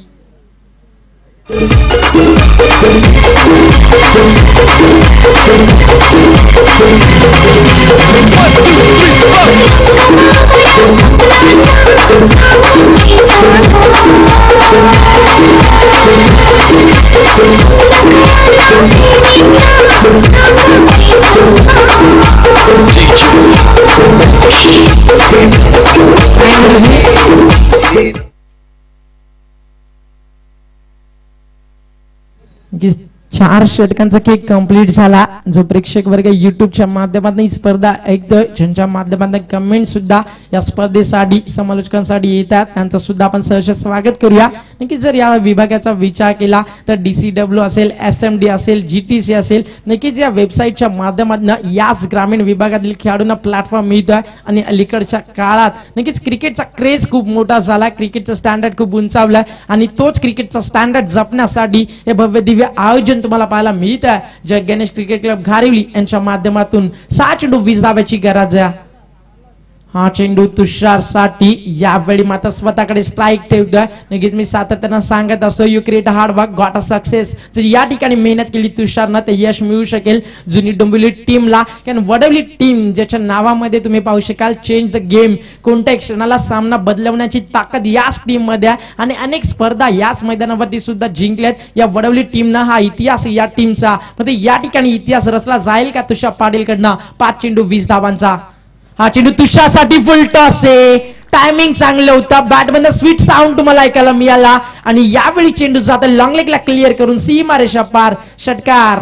चार षटकांचा केक कंप्लीट झाला. जो प्रेक्षक वर्ग युट्यूबच्या माध्यमातून ही स्पर्धा ऐकतोय, ज्यांच्या माध्यमातून कमेंट सुद्धा या स्पर्धेसाठी समालोचकांसाठी येतात, त्यांचं सुद्धा आपण सहर्ष स्वागत करूया. नक्कीच जर या विभागाचा विचार केला तर डीसीडब्ल्यू असेल, एस एम डी असेल, जीटीसी असेल, नक्कीच या वेबसाईटच्या माध्यमातून याच ग्रामीण विभागातील खेळाडूंना प्लॅटफॉर्म मिळतोय. आणि अलीकडच्या काळात नक्कीच क्रिकेटचा क्रेज खूप मोठा झाला, क्रिकेटचं स्टँडर्ड खूप उंचावलाय आणि तोच क्रिकेटचा स्टँडर्ड जपण्यासाठी हे भव्य दिव्य आयोजन तुम्हाला पाहायला मिळत आहे. जय गणेश क्रिकेट क्लब घारिवली यांच्या माध्यमातून सहा चेंडू वीस धाव्याची गरज आहे. हा चेंडू तुषार साठी यावेळी मात्र स्वतःकडे स्ट्राईक ठेवतोय. नक्कीच मी सातत्यानं सांगत असतो, you create hard work got a success. जर या ठिकाणी मेहनत केली तुषारनं तर यश मिळू शकेल जुनी डोंबिवली टीमला. कारण वडवली टीम ज्याच्या नावामध्ये तुम्ही पाहू शकाल चेंज द गेम, कोणत्या क्षणाला सामना बदलवण्याची ताकद याच टीम मध्ये आहे. आणि अनेक स्पर्धा याच मैदानावरती सुद्धा जिंकल्यात या वडवली टीमनं. हा इतिहास या टीमचा, म्हणजे या ठिकाणी इतिहास रचला जाईल का तुषार पाटील कडनं. पाच चेंडू वीस धावांचा हा चेंडू तुषारसाठी फुल टॉस आहे. टायमिंग चांगलं होतं, बॅटमॅन स्वीट साऊंड तुम्हाला ऐकायला मिळाला. आणि यावेळी चेंडू जाता लॉंग लेगला क्लिअर करून सीमा रेषा पार. षटकार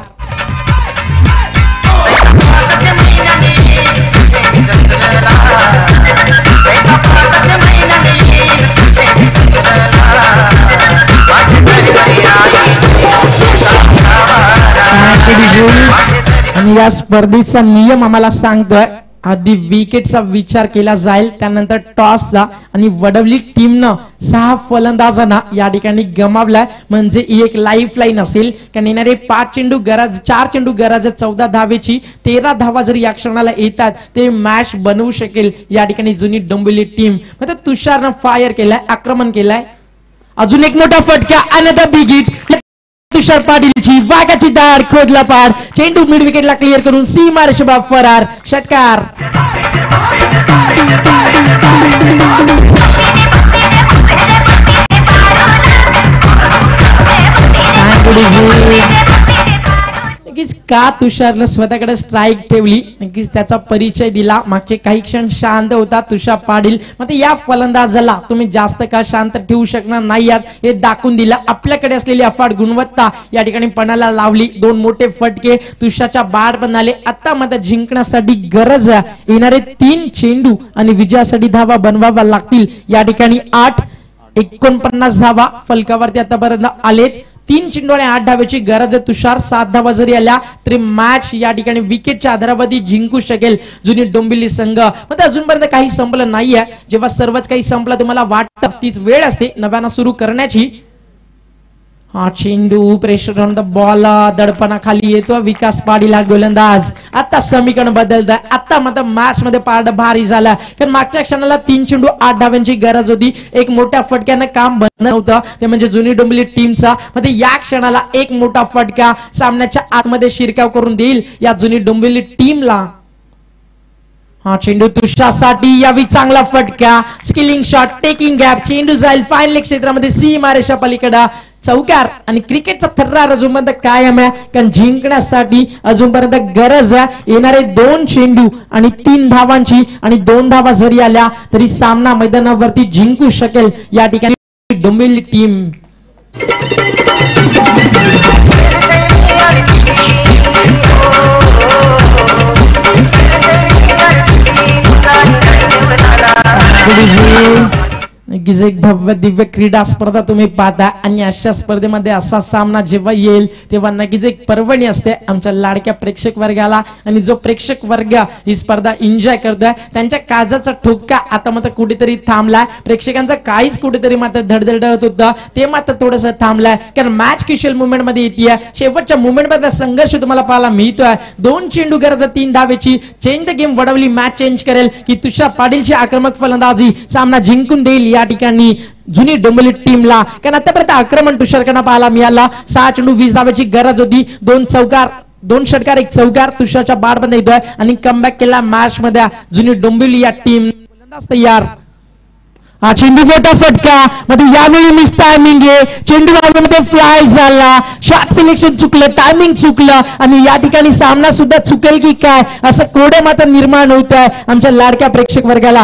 आणि या स्पर्धेचा नियम आम्हाला सांगतोय, आधी विकेटचा विचार केला जाईल, त्यानंतर टॉसचा. आणि वडवली टीमनं सहा फलंदाजांना या ठिकाणी गमावलाय, म्हणजे ही एक लाईफ लाईन असेल. कारण येणारे पाच चेंडू गरज चार चेंडू गरज चौदा धावेची, तेरा धावा जर या क्षणाला येतात ते मॅच बनवू शकेल या ठिकाणी जुनी डोंबिवली टीम. म्हणजे तुषारनं फायर केलाय, आक्रमण केलाय. अजून एक मोठा फटका, अनदर बिग हिट तुषार पाटीलची वाघाची दाढ खोदला पार. चेंडू मिड विकेटला क्लिअर करून सीमा रेषा फरार. षटकार नक्कीच का तुषारनं स्वतःकडे स्ट्राईक ठेवली, नक्कीच त्याचा परिचय दिला. मागचे काही क्षण शांत होता तुषार पाटील, मग या फलंदाजाला तुम्ही जास्त का शांत ठेवू शकणार नाही आहात हे दाखवून दिलं. आपल्याकडे असलेली अफाट गुणवत्ता या ठिकाणी पणाला लावली. दोन मोठे फटके तुषारच्या बाड बनाले. आता मात्र जिंकण्यासाठी गरज आहे येणारे तीन चेंडू आणि विजयासाठी धावा बनवाव्या लागतील. या ठिकाणी आठ एकोणपन्नास धावा फलकावरती आतापर्यंत आलेत. तीन चेंडू आणि आठ धावेची गरज. तुषार सात धावा जरी आल्या तरी मॅच या ठिकाणी विकेटच्या आधारावरती जिंकू शकेल जुनी डोंबिवली संघ. म्हणजे अजूनपर्यंत काही संपलं नाहीये. जेव्हा सर्वच काही संपलं तुम्हाला वाटतं तीच वेळ असते नव्यानं सुरू करण्याची. हा चेंडू प्रेशर ऑन द बॉल, दडपणाखाली येतो विकास पाटील हा गोलंदाज. आता समीकरण बदलत, आता मात्र मॅच मध्ये पारड भारी झाला. कारण मागच्या क्षणाला तीन चेंडू आठ धाव्यांची गरज होती. एक मोठ्या फटक्यानं काम बनत नव्हतं, ते म्हणजे जुनी डोंबिवली टीमचा. म्हणजे या क्षणाला एक मोठा फटका सामन्याच्या आतमध्ये शिरकाव करून देईल या जुनी डोंबिवली टीमला. हा चेंडू तुषारसाठी यावी चांगला फटका, स्किलिंग शॉट, टेकिंग गॅप. चेंडू जाईल फाईन लेग क्षेत्रामध्ये सीमा रेषा पलीकडे. चौकार आणि क्रिकेटचा थर्रार अजूनपर्यंत कायम आहे. कारण जिंकण्यासाठी अजूनपर्यंत गरज आहे येणारे दोन चेंडू आणि तीन धावांची. आणि दोन धावा जरी आल्या तरी सामना मैदानावरती जिंकू शकेल या ठिकाणी डोंबिवली टीम. नक्कीच एक भव्य दिव्य क्रीडा स्पर्धा तुम्ही पाहता. आणि अशा स्पर्धेमध्ये असा सामना जेव्हा येईल तेव्हा नक्कीच एक पर्वणी असते आमच्या लाडक्या प्रेक्षक वर्गाला. आणि जो प्रेक्षक वर्ग ही स्पर्धा एन्जॉय करतोय त्यांच्या काळजाचा ठोका आता मात्र कुठेतरी थांबलाय. प्रेक्षकांचं काहीच कुठेतरी मात्र धडधडत होतं ते मात्र थोडस थांबलाय. कारण मॅच क्रुशियल मुवमेंट मध्ये येते. शेवटच्या मुवमेंट मध्ये संघर्ष तुम्हाला पाहायला मिळतोय. दोन चेंडू गरज तीन धावेची. Change the game Wadavali match change करेल की तुषार पाटीलची आक्रमक फलंदाजी सामना जिंकून देईल या ठिकाणी जुनी डोंबिवली टीमला. कारण आतापर्यंत आक्रमण तुषारकडनं पाहायला मिळाला. सहा चेंडू वीस धावेची गरज होती. दोन चौकार दोन षटकार एक चौकार तुषारच्या बाड बंद येतोय आणि कमबॅक केला मॅच मध्ये जुनी डोंबिवली या टीम. तयार हा चेंडू मोठा फटका मध्ये यावेळी मिस टायमिंग आहे. चेंडू मध्ये फ्लाय झाला. शॉट सिलेक्शन चुकलं, टायमिंग चुकलं आणि या ठिकाणी सामना सुद्धा चुकेल की काय असं कोडे मात्र निर्माण होत आहे आमच्या लाडक्या प्रेक्षक वर्गाला.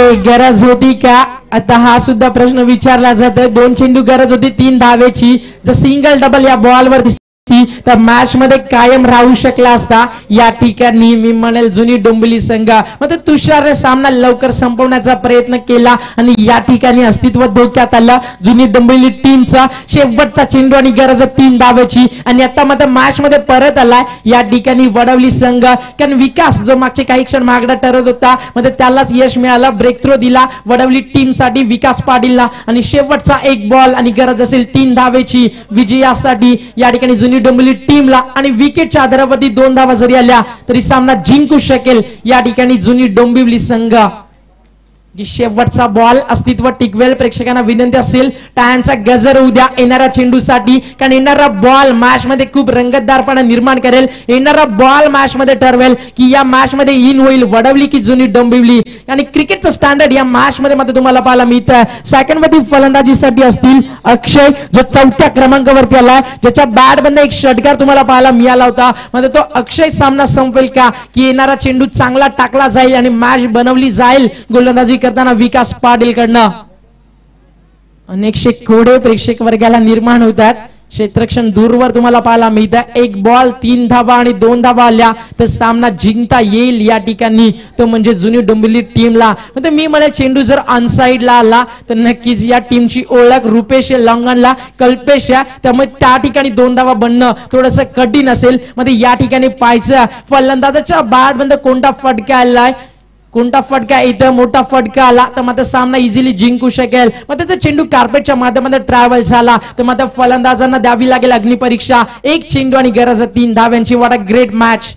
काय गरज होती का? आता हा सुद्धा प्रश्न विचारला जातोय. दोन चेंडू गरज होती तीन धावेची. जर सिंगल डबल या बॉलवर दिसती तर मॅच मध्ये कायम राहू शकला असता. या ठिकाणी मी म्हणेल जुनी डोंबिवली संघ म्हणजे तुषारने सामना लवकर संपवण्याचा प्रयत्न केला आणि या ठिकाणी अस्तित्व धोक्यात आलं जुनी डोंबिवली टीमचा. शेवटचा चेंडू आणि गरज तीन धावेची आणि आता मात्र मॅच मध्ये परत आलाय या ठिकाणी वडवली संघ. कारण विकास जो मागचे काही क्षण मागणं ठरत होता म्हणजे त्यालाच यश मिळालं. ब्रेक थ्रो दिला वडवली टीम साठी विकास पाटीलला आणि शेवटचा एक बॉल आणि गरज असेल तीन धावेची विजयासाठी या ठिकाणी जुनी डोंबिवली टीमला. आणि विकेटच्या आधारावरती दोन धावा जरी आल्या तरी सामना जिंकू शकेल या ठिकाणी जुनी डोंबिवली संघ. शेवटचा बॉल अस्तित्व टिकवेल. प्रेक्षकांना विनंती असेल टाळ्यांचा गजर उद्या येणाऱ्या चेंडूसाठी. कारण येणारा बॉल मॅच मध्ये खूप रंगतदारपणा निर्माण करेल. येणारा बॉल मॅच मध्ये ठरवेल की या मॅच मध्ये इन होईल वडवली की जुनी डोंबिवली. आणि क्रिकेटचं स्टँडर्ड या मॅच मध्ये मात्र तुम्हाला पाहायला मिळतं. सेकंड मध्ये फलंदाजीसाठी असतील अक्षय जो चौथ्या क्रमांकावरती आलाय. ज्याच्या बॅट बंद एक षटकार तुम्हाला पाहायला मिळाला होता. म्हणजे तो अक्षय सामना संपवेल का की येणारा चेंडू चांगला टाकला जाईल आणि मॅच बनवली जाईल गोलंदाजी करताना विकास पाटील कडनं. अनेकशे कोडे प्रेक्षक वर्गाला निर्माण होतात. क्षेत्ररक्षण दूरवर तुम्हाला पाहायला मिळतं. एक बॉल तीन धावा आणि दोन धावा आल्या तर सामना जिंकता येईल या ठिकाणी. तो म्हणजे जुनी डोंबिवली टीमला. म्हणजे मी म्हणे चेंडू जर ऑनसाइडला आला तर नक्कीच या टीमची ओळख रुपेश लॉंगनला कल्पेश आहे. त्यामुळे त्या ठिकाणी दोन धावा बनणं थोडंसं कठीण असेल. म्हणजे या ठिकाणी पाहायचं फलंदाजाच्या बॅट बंद कोणता फटका आलाय कोणता फटका इथं मोठा फटका आला तर मात्र सामना इझिली जिंकू शकेल. मग त्याचा चेंडू कार्पेटच्या माध्यमातून ट्रॅव्हल झाला तर मात्र फलंदाजांना द्यावी लागेल अग्निपरीक्षा. एक चेंडू आणि गरज तीन धाव्यांची. What a great match.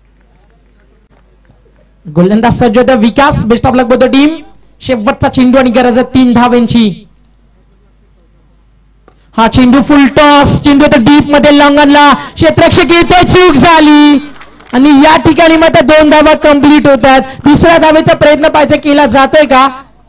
गोलंदाज सज्ज होता Vikas. Best of luck both the team. शेवटचा चेंडू आणि गरज तीन धाव्यांची. हा चेंडू फुल टॉस. चेंडू डीप मध्ये लॉंगनला. क्षेत्ररक्षक इथे चूक झाली आणि या ठिकाणी मात्र दोन धावा कंप्लीट होतात. तिसऱ्या धावेचा प्रयत्न पाहायचा केला जातोय का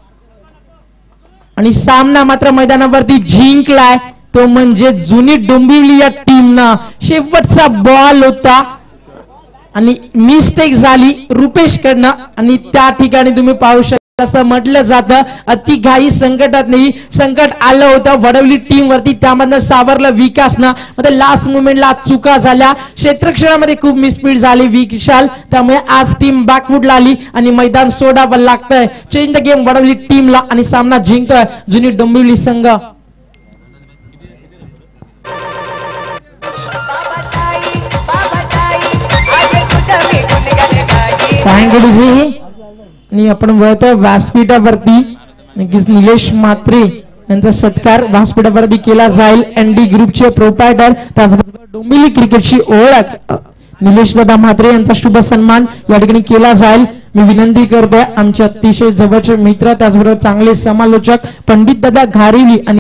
आणि सामना मात्र मैदानावरती जिंकलाय तो म्हणजे जुनी डोंबिवली या टीमनं. शेवटचा बॉल होता आणि मिस्टेक झाली रुपेश कडनं आणि त्या ठिकाणी तुम्ही पाहू शकता असं म्हटलं जातं अति घाई संकटात नाही. संकट आलं होतं वडवली टीम वरती त्यामधनं सावरलं विकासनं. म्हणजे लास्ट मुमेंटला चुका झाल्या. क्षेत्ररक्षणामध्ये खूप मिसपीड झाली विशाल. त्यामुळे आज टीम बॅकफुटला आली आणि मैदान सोडावं लागतंय. चेंज द गेम वडवली टीमला आणि सामना जिंकतोय जुनी डोंबिवली संघ. थँक्यू. आणि आपण वळतोय व्यासपीठावरती. नक्कीच निलेश म्हात्रे यांचा सत्कार व्यासपीठावरती केला जाईल. एनडी ग्रुपचे प्रोप्रायटर त्याचबरोबर डोंबिवली क्रिकेटची ओळख निलेश दादा म्हात्रे यांचा शुभ सन्मान या ठिकाणी केला जाईल. मी विनंती करतोय आमचे अतिशय जवळचे मित्र त्याचबरोबर चांगले समालोचक पंडित दादा घारेली आणि